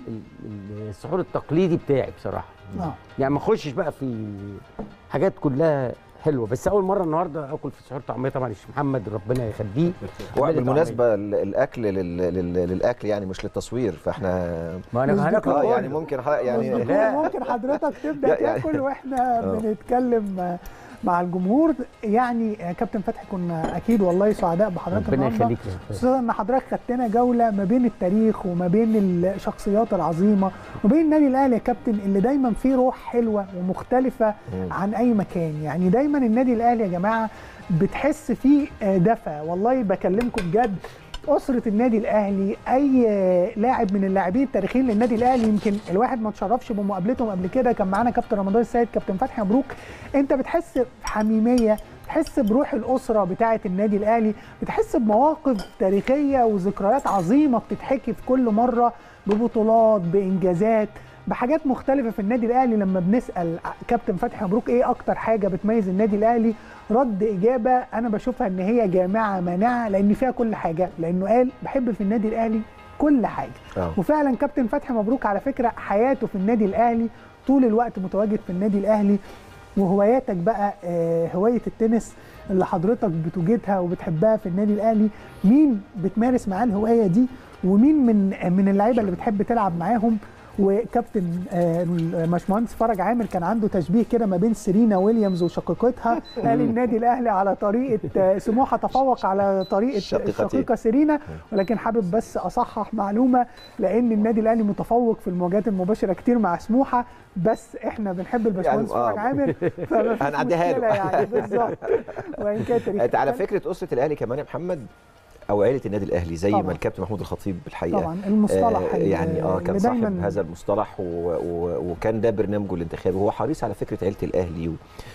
السحور التقليدي بتاعي بصراحه. يعني ما اخشش بقى في حاجات كلها حلوه. بس اول مره النهارده اكل في سحور طعميه طبعا الشيخ محمد ربنا يخليه. بالمناسبه الاكل للاكل يعني مش للتصوير، فاحنا ما انا هناكل يعني ممكن يعني ممكن حضرتك تبدا تاكل واحنا بنتكلم مع الجمهور. يعني كابتن فتحي كنا اكيد والله سعداء بحضرتك ربنا يخليك، خصوصا ان حضرتك خدتنا جوله ما بين التاريخ وما بين الشخصيات العظيمه وما بين النادي الاهلي يا كابتن، اللي دايما فيه روح حلوه ومختلفه عن اي مكان. يعني دايما النادي الاهلي يا جماعه بتحس فيه دفى. والله بكلمكم بجد، أسرة النادي الأهلي أي لاعب من اللاعبين التاريخيين للنادي الأهلي، يمكن الواحد ما تشرفش بمقابلتهم قبل كده، كان معانا كابتن رمضان السيد، كابتن فتحي مبروك. أنت بتحس بحميمية، بتحس بروح الأسرة بتاعة النادي الأهلي، بتحس بمواقف تاريخية وذكريات عظيمة بتتحكي في كل مرة، ببطولات، بإنجازات، بحاجات مختلفة في النادي الأهلي. لما بنسأل كابتن فتحي مبروك إيه أكتر حاجة بتميز النادي الأهلي، رد إجابة أنا بشوفها إن هي جامعة مانعة، لأن فيها كل حاجة، لأنه قال بحب في النادي الأهلي كل حاجة. وفعلا كابتن فتحي مبروك على فكرة حياته في النادي الأهلي، طول الوقت متواجد في النادي الأهلي. وهواياتك بقى هواية التنس اللي حضرتك بتوجدها وبتحبها في النادي الأهلي، مين بتمارس معاه الهواية دي، ومين من اللعيبة اللي بتحب تلعب معاهم؟ وكابتن باشمهندس فرج عامر كان عنده تشبيه كده ما بين سيرينا ويليامز وشقيقتها، قال النادي الاهلي على طريقه سموحه تفوق على طريقه الشقيقه سيرينا، ولكن حابب بس اصحح معلومه، لان النادي الاهلي متفوق في المواجهات المباشره كتير مع سموحه، بس احنا بنحب الباشمهندس فرج عامر هنعديها له يعني بالظبط. وان كانت على فكره اسره الاهلي كمان يا محمد او عائله النادي الاهلي زي ما الكابتن محمود الخطيب الحقيقه طبعا المصطلح يعني كان صاحب هذا المصطلح وكان ده برنامجه الانتخابي، وهو حريص على فكره عائله الاهلي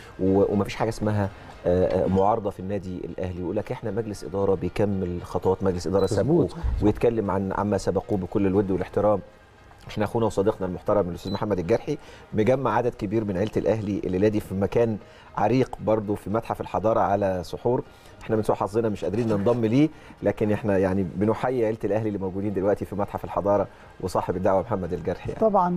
ومفيش حاجه اسمها معارضه في النادي الاهلي، ويقول لك احنا مجلس اداره بيكمل خطوات مجلس اداره سبقوه، ويتكلم عما سبقوه بكل الود والاحترام. احنا اخونا وصديقنا المحترم الاستاذ محمد الجرحي مجمع عدد كبير من عائله الاهلي الليله دي في مكان عريق برضه في متحف الحضاره على سحور. احنا من سوء حظنا مش قادرين ننضم ليه، لكن احنا يعني بنحيي عائله الاهلي اللي موجودين دلوقتي في متحف الحضاره وصاحب الدعوه محمد الجرحي يعني. طبعا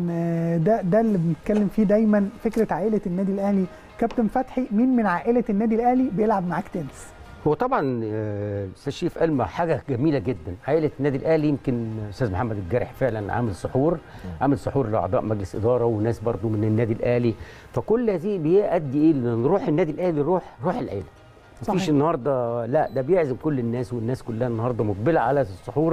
ده اللي بنتكلم فيه دايما، فكره عائله النادي الاهلي. كابتن فتحي، مين من عائله النادي الاهلي بيلعب معاك تنس؟ هو طبعا الاستاذ شريف قال حاجه جميله جدا، عائله النادي الاهلي. يمكن الاستاذ محمد الجرح فعلا عامل سحور لاعضاء مجلس اداره وناس برضو من النادي الاهلي، فكل هذه بيؤدي ايه؟ نروح النادي الاهلي روح العيله. مفيش النهارده لا، ده بيعزم كل الناس، والناس كلها النهارده مقبله على السحور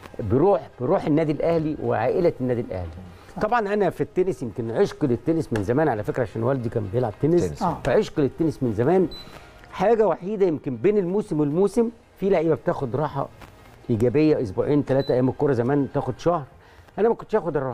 بروح النادي الاهلي وعائله النادي الاهلي. طبعا انا في التنس يمكن عشق للتنس من زمان على فكره، عشان والدي كان بيلعب تنس. فعشق للتنس من زمان. حاجه وحيده يمكن بين الموسم والموسم في لعيبه بتاخد راحه ايجابيه اسبوعين 3 ايام الكوره زمان تاخد شهر، انا ما كنتش اخد الراحه.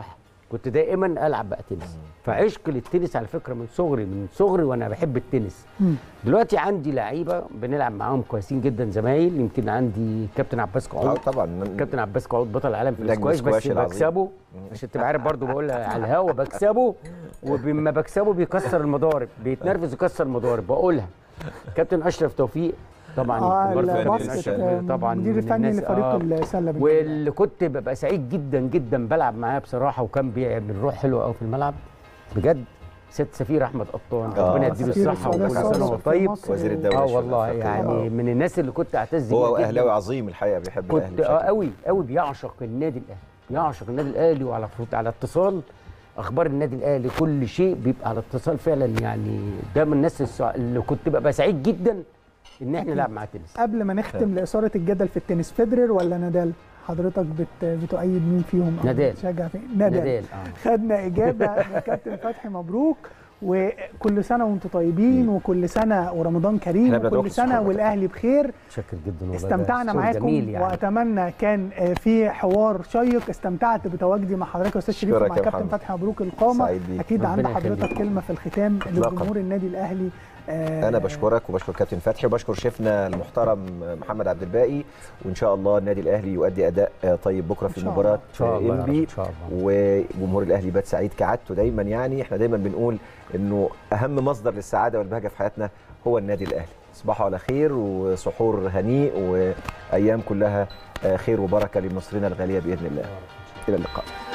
كنت دائما العب بقى تنس. فعشق للتنس على فكره من صغري وانا بحب التنس. دلوقتي عندي لعيبه بنلعب معاهم كويسين جدا زمايل. يمكن عندي كابتن عباس قعود. طبعا كابتن عباس قعود بطل العالم في السكواش، بس بكسبه عشان تبقى عارف برضه، بقول على الهوا بكسبه، وبما بكسبه بيكسر المضارب، بيتنرفز ويكسر المضارب بقولها. كابتن اشرف توفيق طبعا طبعا مدير الفني لفريق السله، واللي كنت ببقى سعيد جدا جدا بلعب معاه بصراحه، وكان بيعمل روح حلوه قوي في الملعب بجد. ست سفير احمد قطان ربنا يديله الصحه وكل سنه وهو طيب، وزير الدوله. والله يعني من الناس اللي كنت اعتز بيها. هو اهلاوي عظيم الحقيقه، بيحب الاهلي كنت قوي قوي، بيعشق النادي الاهلي، بيعشق النادي الاهلي، وعلى اتصال اخبار النادي الاهلي، كل شيء بيبقى على اتصال فعلا. يعني ده من الناس اللي كنت ببقى سعيد جدا ان احنا نلعب معاه تنس. قبل ما نختم لاثاره الجدل في التنس، فيدرر ولا نادال؟ حضرتك بتؤيد مين فيهم؟ نادال. بتشجع فين؟ نادال. خدنا اجابه من كابتن فتحي، مبروك، وكل سنه وانتم طيبين، وكل سنه ورمضان كريم، وكل سنه والاهلي بخير. شكرا جدا والله، استمتعنا معاكم يعني. واتمنى كان في حوار شيق. استمتعت بتواجدي مع حضرتك يا استاذ شريف ومع كابتن فتحي، مبروك القامه. اكيد عند حضرتك كلمه في الختام لجمهور النادي الاهلي. انا بشكرك وبشكر كابتن فتحي وبشكر شيفنا المحترم محمد عبد الباقي، وان شاء الله النادي الاهلي يؤدي اداء طيب بكره في مباراه انبي، وجمهور الاهلي بات سعيد كعادته دايما. يعني احنا دايما بنقول انه اهم مصدر للسعاده والبهجه في حياتنا هو النادي الاهلي. تصبحوا على خير وسحور هنيء وايام كلها خير وبركه لمصرنا الغاليه باذن الله. الى اللقاء.